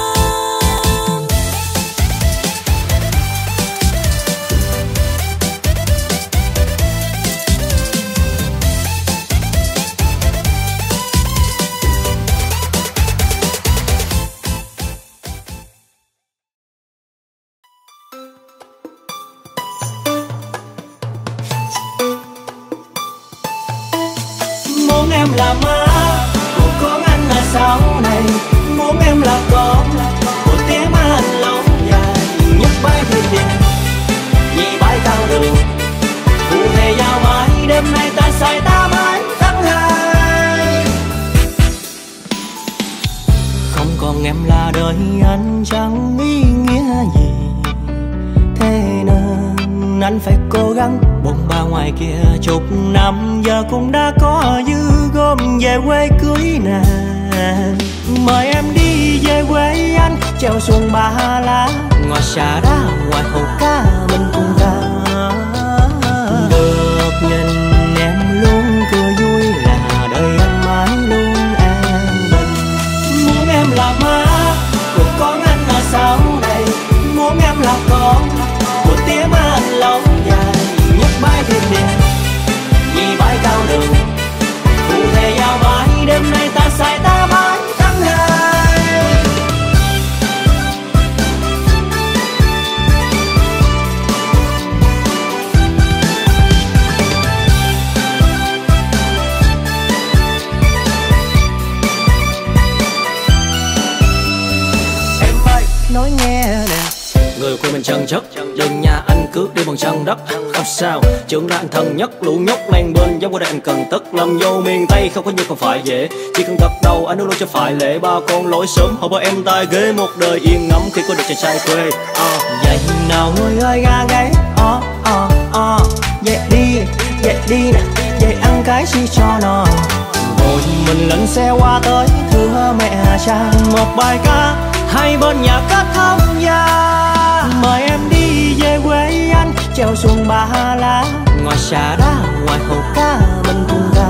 Muốn em là má của con anh là sau này, muốn em là con của tiếng má anh lâu dài. Nhất bãi thuyền điện vì bãi cao đường, phụ thề giao mãi đêm nay ta say ta mãi tháng hai. Không còn em là đời anh chẳng ý nghĩa gì, thế nên anh phải cố gắng bồng ba ngoài kia chục năm, giờ cũng đã có dư gom về quê cưới nè. Mời em đi về quê anh treo xuồng ba lá, ngọt xà đá ngoài hồ cá mình cùng ta. Được nhìn em luôn cười vui là đời anh mãi luôn an bình. Muốn em là má của con anh là sau này, muốn em là con của tiếng má anh lâu dài. Nhất bãi thuyền điện vì bãi cao đường, phụ thề giao mãi đêm nay ta say ta mãi tháng hai. Em ơi nói nghe nè, người của mình chân chất, đừng nhà anh cướp đi bằng chân đất. Không sao, trưởng ra anh thân nhất, lũ nhóc lan bên giống qua đây anh cần tất. Làm vô miền Tây không có như không phải dễ, chỉ cần gật đầu anh luôn luôn cho phải lễ. Ba con lối sớm họ bảo em tai ghế, một đời yên ngắm khi có được chàng trai quê. À, vậy nào người ơi ga gáy, oh, oh, oh. Vậy đi, vậy đi nè, vậy ăn cái chi cho nó. Rồi mình lên xe qua tới thưa mẹ cha, một bài ca hai bên nhà kết thông gia. Mời em đi về quê anh treo xuồng ba lá, ngoài xà đá ngoài hồ cá mình cùng ta.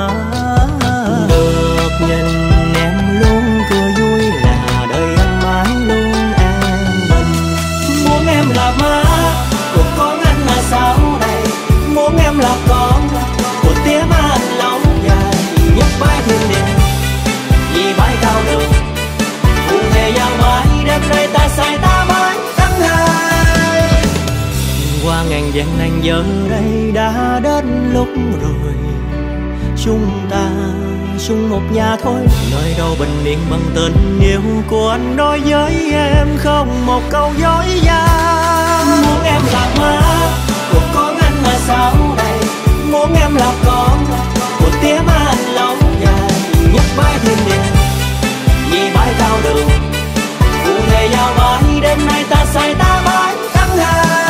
Được nhìn em luôn cười vui là đời anh mãi luôn an bình. Muốn em là má của con anh là sau này, muốn em là con của tiếng má anh lâu dài. Nhất bãi thuyền điện vì bãi cao đường, phụ thề giao mãi đêm nay ta say ta mãi tháng hai. Qua ngàn vạn nàng giờ đây đã đến lúc rồi, chúng ta chung một nhà thôi. Nơi đâu bình yên bằng tình yêu của anh đối với em, không một câu dối gian. Muốn em là má của con anh là sau này, muốn em là con của tiếng má anh lâu dài. Nhất bãi thuyền điện vì bãi cao đường, phụ thề giao mãi đêm nay ta say ta mãi tháng hai.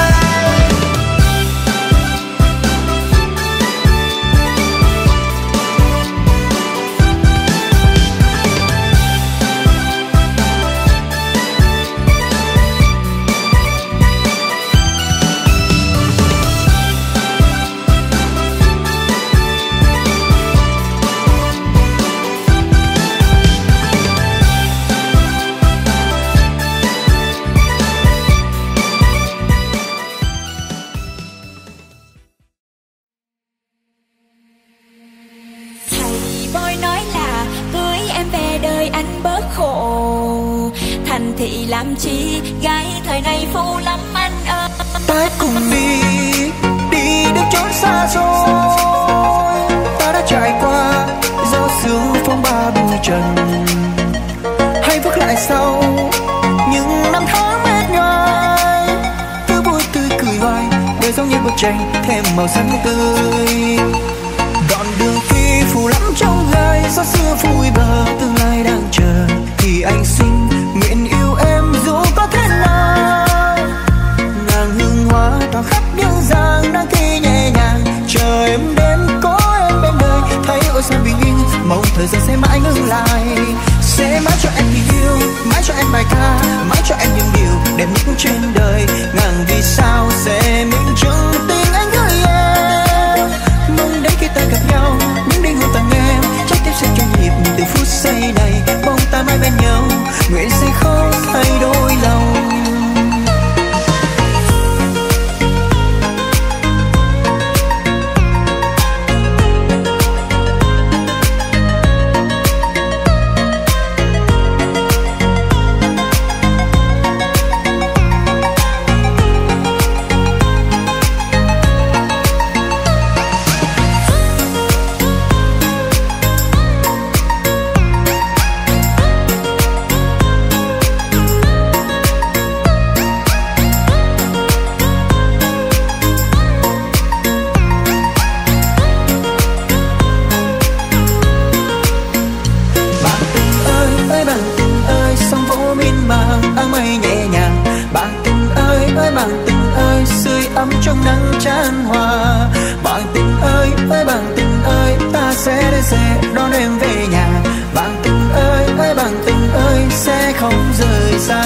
Thành thị làm chi, gái thời này phu lắm anh ơi. Ta cùng đi, đi đến chốn xa xôi. Ta đã trải trần, hay vứt lại sau những năm tháng mệt nhoài. Cứ vui tươi cười hoài, đời giống như bức tranh thêm màu xanh tươi. Đoạn đường khi phủ lắm trong gai, gió xưa vui bờ, tương lai đang chờ. Thì anh xin nguyện yêu em dù có thế nào. Ngàn hương hoa tỏa khắp những giang đang khi nhẹ nhàng, chờ em đến có em bên đời. Thấy ôi sao bình yên, mong thời gian sẽ mãi ngừng lại. Sẽ mãi cho em tình yêu, mãi cho em bài ca, mãi cho em những điều đẹp nhất trên đời. Ngàn vì sao sẽ minh chứng tình anh gửi em. Mong đến khi ta gặp nhau, những đêm hôn tặng em, trái tim sẽ cho nhịp từ phút giây này. Mong ta mãi bên nhau, nguyện sẽ không thay đổi lòng. Trong nắng chan hòa, bạn tình ơi ơi bạn tình ơi, ta sẽ đến sẽ đón em về nhà. Bạn tình ơi ơi bạn tình ơi, sẽ không rời xa.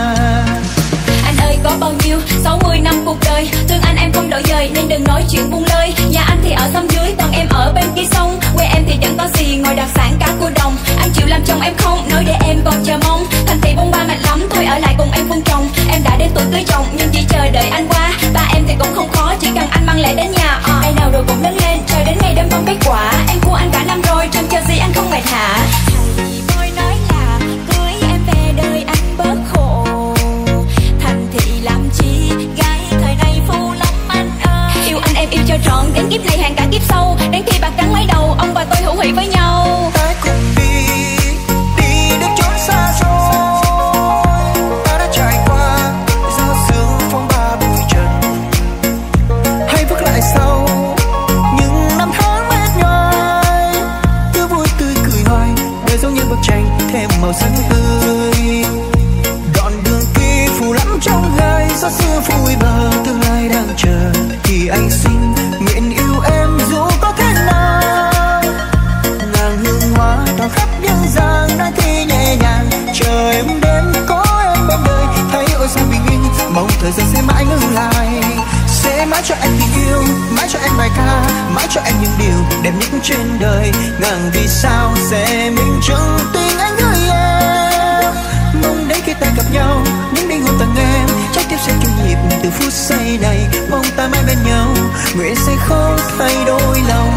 Anh ơi có bao nhiêu sáu mươi năm cuộc đời, thương anh em không đổi dời nên đừng nói chuyện buông lơi. Nhà anh thì ở xóm dưới, còn em ở bên kia sông. Quê em thì chẳng có gì ngoài đặc sản cá cua đồng. Anh chịu làm chồng em không, nói để em còn chờ mong. Thành thị bông ba mệt lắm, thôi ở lại cùng em vun trồng. Em đã đến tuổi cưới chồng nhưng chỉ chờ đợi anh qua. Ba em thì cũng không khó, chỉ cần anh mang lễ đến nhà. à, Ai nào rồi cũng lớn lên, chờ đến ngày đêm con kết quả. Em của anh cả năm rồi, trông chờ gì anh không mệt hả? Thầy bôi nói là cưới em về đời anh bớt khổ. Thành thị làm chi, gái thời nay phu lắm anh ơi. Yêu anh em yêu cho trọn, đến kiếp này hàng cả kiếp sau. Đến khi bạc trắng mấy đầu, ông và tôi hữu hủy với nhau. Ta cùng đi, đi đến chốn xa xôi. Ta đã trải qua gió sương phong ba bụi trần, hay vứt lại sau những năm tháng mệt nhoài. Cứ vui tươi cười hoài, đời giống như bức tranh thêm màu xanh tươi. Đoạn đường kia phủ lắm trong gai, gió xưa vui bờ, tương lai đang chờ. Thì anh xin nguyện yêu em dù có thế nào. Ngàn hương hoa tỏa khắp những giang đang thi nhẹ nhàng, chờ em đến có em bên đời. Thấy ôi sao bình yên, mong thời gian sẽ mãi ngừng lại. Sẽ mãi cho anh tình yêu, mãi cho em bài ca, mãi cho em những điều đẹp nhất trên đời. Ngàn vì sao sẽ minh chứng tình anh gửi em. Mong đến khi ta gặp nhau, những đêm hôn tặng em, trái tim sẽ chung nhịp từ phút giây này. Mong ta mãi bên nhau, nguyện sẽ không thay đổi lòng.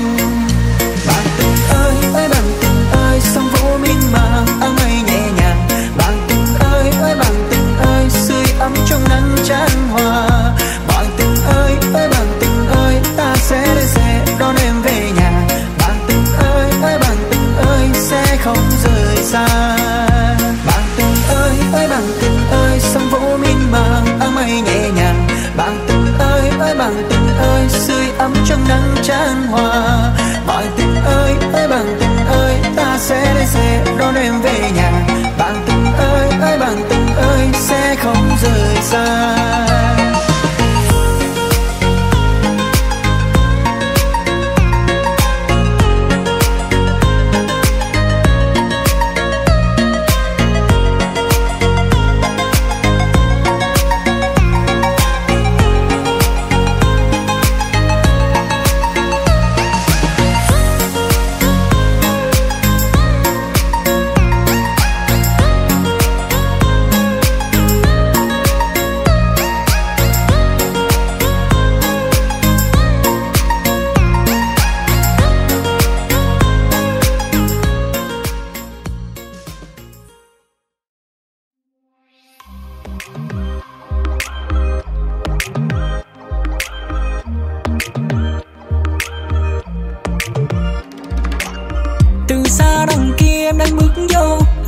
Bạn tình ơi ơi bạn tình ơi, sóng vỗ mênh mang áng mây nhẹ nhàng. Bạn tình ơi ơi bạn tình ơi, sưởi ấm trong nắng chan hòa. Bạn tình ơi ơi bạn tình ơi, ta sẽ đến sẽ đón em về nhà. Bạn tình ơi ơi bạn tình ơi, sẽ không rời xa. Bạn tình ơi ơi bạn tình ơi, sóng vỗ mênh mang áng mây nhẹ nhàng. Bạn tình ơi ơi bạn tình ơi, sưởi ấm trong nắng chan hòa. Bạn tình ơi ơi bạn tình ơi, ta sẽ đến sẽ đón em về nhà. Bạn tình ơi ơi bạn tình ơi, sẽ không rời xa.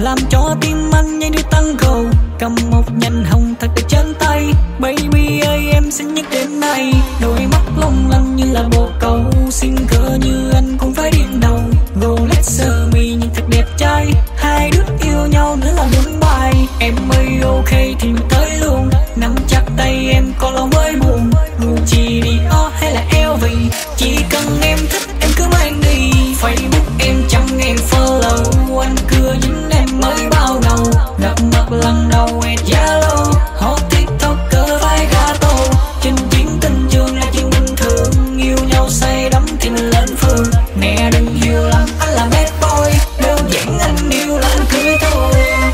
làm cho tim anh nhanh đưa tăng cầu. Cầm một nhành hồng thật đẹp trên tay, baby ơi em xinh nhất đêm nay. Đôi mắt long lanh như là bồ câu, xinh cỡ như anh cũng phải điên đầu. Rolex sơ mi nhìn thật đẹp trai, hai đứa yêu nhau nữa là đúng bài. Em ơi ok thì mình tới luôn, nắm chặt tay em có lo mới buồn. Gucci Dior hay là L V, chỉ cần em thích em cứ mang đi. Facebook em trăm ngàn follow, anh cưa dính em mới bao đầu. Gặp mặt lần đầu at Zalo, hot tiktoker vai gato. Trên chuyến tình trường là chuyện bình thường, yêu nhau say đắm thì mình lên phường. Nè đừng hiểu lắm anh là bad boy, đơn giản anh yêu là anh cưới thôi.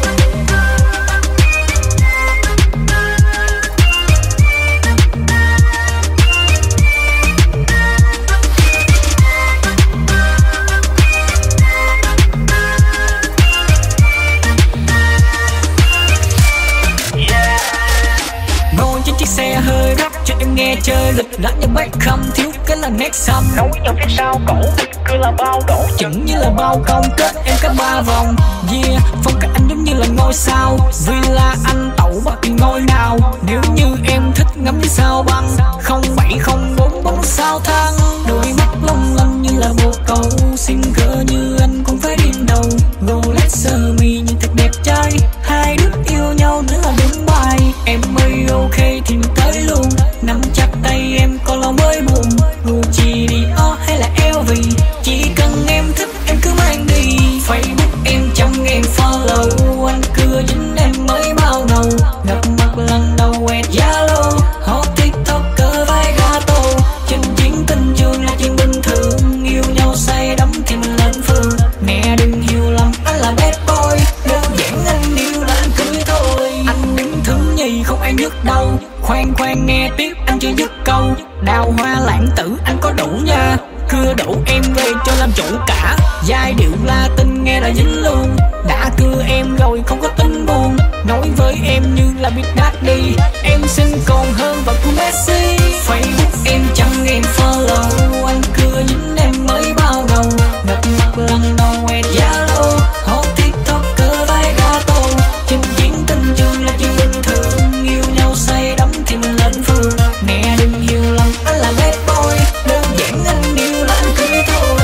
Xe hơi rap cho em nghe chơi lịch lãm như Beckham, thiếu cái là nét xăm. Nối nhau phía sau cổ, cứ là bao đổ chững như là bao công, kết em cả ba vòng. Yeah, phong cách anh giống như là ngôi sao, villa anh tẩu bất kỳ ngôi nào. Nếu như em thích ngắm đi sao băng, không bảy không bốn bóng sao thăng. Đôi mắt long lanh như là bồ câu, xinh cỡ như anh cũng phải điên đầu. Rolex sơ mi nhìn thật đẹp trai, hai đứa yêu nhau nữa là đúng bài. Em ơi ok thì mình tới luôn, nắm chặt tay em có lo mới buồn. Gucci Dior hay là L V, chỉ cần em thích em cứ mang đi. Facebook em trăm ngàn follow, anh cưa dính em mới bao đầu. Gặp mặt lần đầu at Zalo, hot tiktoker vai gato. Trên chuyến tình trường là chuyện bình thường, yêu nhau say đắm thì mình lên phường. Nè đừng hiểu lầm anh là bad boy, đơn giản anh yêu là anh cưới thôi. Anh đứng thứ nhì không ai nhức đâu, khoan khoan nghe tiếp anh chưa dứt câu. Đào hoa lãng tử anh có đủ nha, cưa đủ em về cho làm chủ cả. Giai điệu Latin nghe đã dính luôn, đã cưa em rồi không có tính buồn. Nói với em như là Big Daddy, em xinh còn hơn và của Messi. Facebook em trăm ngàn follow, anh cưa dính em mới bao đầu. Gặp mặt lần đầu at Zalo, hot tiktoker vai gato. Trên chuyến tình trường là chuyện bình thường, yêu nhau say đắm thì mình lên phường. Nè đừng hiểu lầm anh là bad boy, đơn giản anh yêu là anh cưới thôi.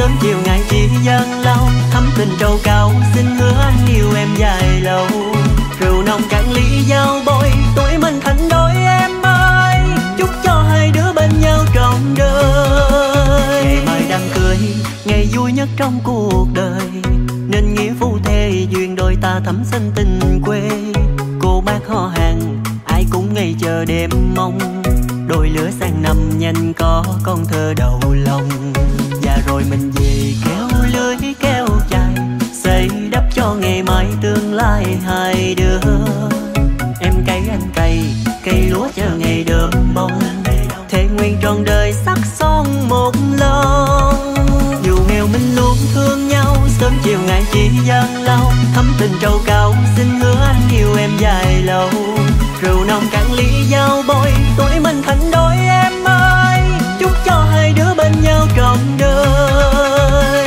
sớm chiều ngày chỉ dâng lâu, thắm tình trầu cao xin hứa anh yêu em dài lâu. Rượu nồng cạn ly giao bôi, tuổi mình thành đôi em ơi, chúc cho hai đứa bên nhau trọn đời. Ngày mai đám cưới, ngày vui nhất trong cuộc đời, nên nghĩa phu thê duyên đôi ta thắm xanh tình quê. Cô bác họ hàng ai cũng ngày chờ đêm mong, đôi lứa sang năm nhanh có con thơ đầu lòng. Và rồi mình về kéo lưới kéo chài, xây đắp cho ngày mai tương lai hai đứa. Em cày anh cày, cây lúa chờ ngày đơm bông, thề nguyện trọn đời sắc son một lòng. Dù nghèo mình luôn thương nhau, sớm chiều ngày chỉ dâng lâu, thắm tình trầu cao xin hứa anh yêu em dài lâu. Rượu nồng cạn ly giao bôi, tuổi mình thành đôi em ơi, chúc cho hai đứa bên nhau trọn đời.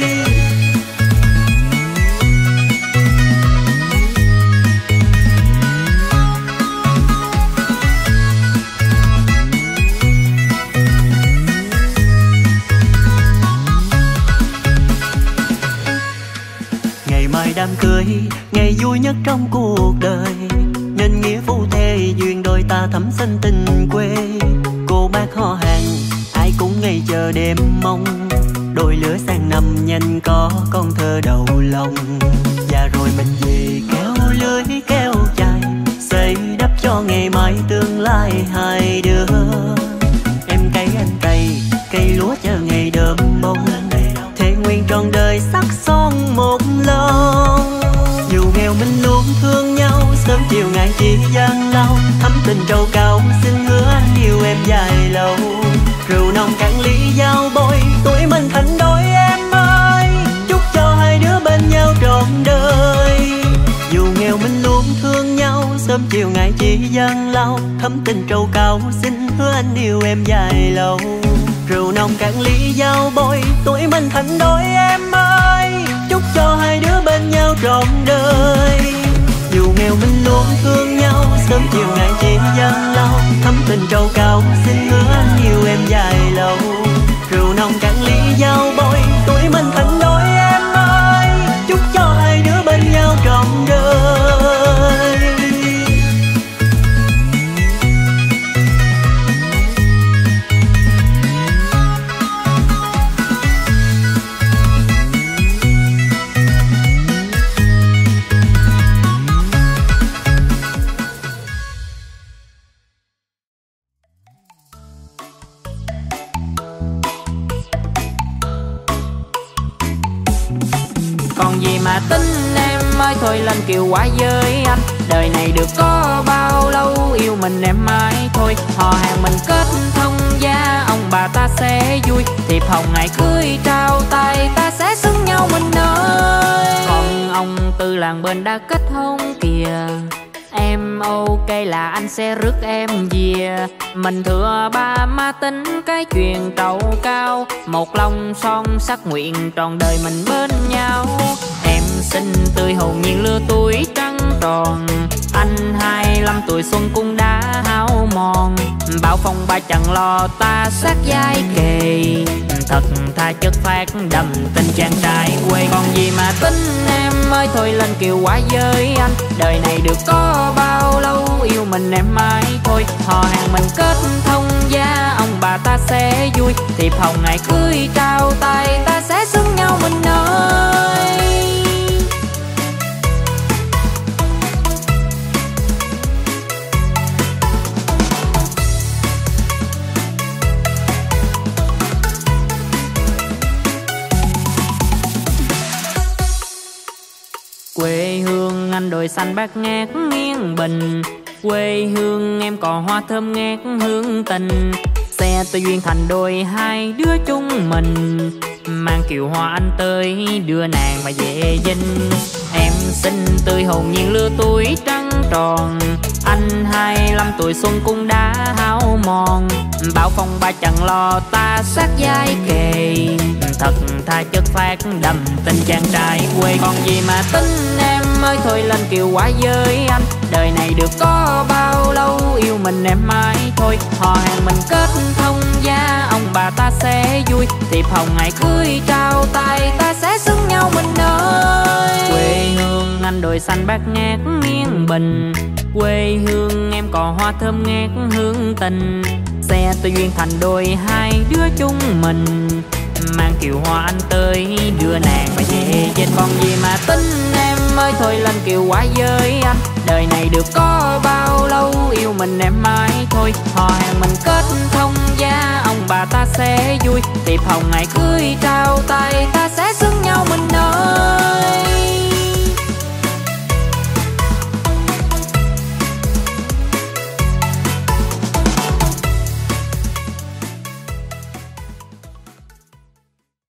Ngày mai đám cưới, ngày vui nhất trong cuộc đời, nên nghĩa phu thê duyên đôi ta thắm xanh tình quê. Cô bác họ hàng ai cũng ngày chờ đêm mong, đôi lứa sang năm nhanh có con thơ đầu lòng. Và rồi mình về kéo lưới kéo chài, xây đắp cho ngày mai tương lai hai đứa. Em cày anh cày, cây lúa chờ ngày đơm bông, thề nguyện trọn đời sắc son một lòng. Dù nghèo mình luôn thương nhau, sớm chiều ngày chỉ dâng lâu, thắm tình trầu cao xin hứa anh yêu em dài lâu. Rượu nồng cạn ly giao bôi, tuổi mình thành đôi em ơi, chúc cho hai đứa bên nhau trọn đời. Dù nghèo mình luôn thương nhau, sớm chiều ngày chỉ dâng lâu, thắm tình trầu cao xin hứa anh yêu em dài lâu. Rượu nồng cạn ly giao bôi, tuổi mình thành đôi em ơi, chúc cho hai đứa bên nhau trọn đời. Dù nghèo mình luôn thương nhau, sớm chiều ngày chỉ dâng lâu, thắm tình trầu cao xin hứa anh yêu em dài lâu. Rượu nồng cạn ly giao bôi, tuổi mình thành đôi em ơi, chúc cho hai đứa bên nhau trọn đời. Còn gì mà tính em ơi, thôi lên kiều quá với anh. Đời này được có bao lâu, yêu mình em mãi thôi. Họ hàng mình kết thông gia, ông bà ta sẽ vui. Thiệp hồng ngày cưới trao tay, ta sẽ xứng nhau mình ơi. Còn ông từ làng bên đã kết hôn kìa, em ok là anh sẽ rước em về. Mình thừa ba má tính cái chuyện trầu cao, một lòng son sắc nguyện tròn đời mình bên nhau. Em xinh tươi hồn nhiên lứa tuổi trắng tròn, anh hai lăm tuổi xuân cũng đã hao mòn. Bao phong ba chẳng lo ta sát vai kề, thật tha chất phát đậm tình chàng trai quê. Còn gì mà tính em ơi, thôi lên kiều quá với anh. Đời này được có bao lâu, yêu mình em mãi thôi. Họ hàng mình kết thông gia, ông bà ta sẽ vui. Thiệp hồng ngày cưới trao tay, ta sẽ xứng nhau mình ơi. Quê hương anh đồi xanh bát ngát nghiêng bình, quê hương em còn hoa thơm ngát hương tình. Xe tôi duyên thành đôi hai đứa chung mình, mang kiều hoa anh tới đưa nàng mà về dinh. Em xinh tươi hồn nhiên lứa tuổi trắng tròn, anh hai lăm tuổi xuân cũng đã hao mòn. Bao phong ba chẳng lo ta sát vai kề, thật tha chất phát đậm tình chàng trai quê. Còn gì mà tính em ơi, thôi lên kiều quá với anh. Đời này được có bao lâu, yêu mình mình em mãi thôi. Họ hàng mình kết thông gia, ông bà ta sẽ vui. Thiệp hồng ngày cưới trao tay, ta sẽ xứng nhau mình ơi. Quê hương anh đồi xanh bát ngát nghiêng bình, quê hương em có hoa thơm ngát hương tình. Xe tôi duyên thành đôi hai đứa chúng mình, mang kiều hoa anh tới đưa nàng mà về trên. Còn gì mà tính em ơi, thôi lên kiều qua với anh. Đời này được có bao lâu, yêu mình em mãi thôi. Họ hàng mình kết thông gia, ông bà ta sẽ vui. Thiệp hồng ngày cưới trao tay, ta sẽ xứng nhau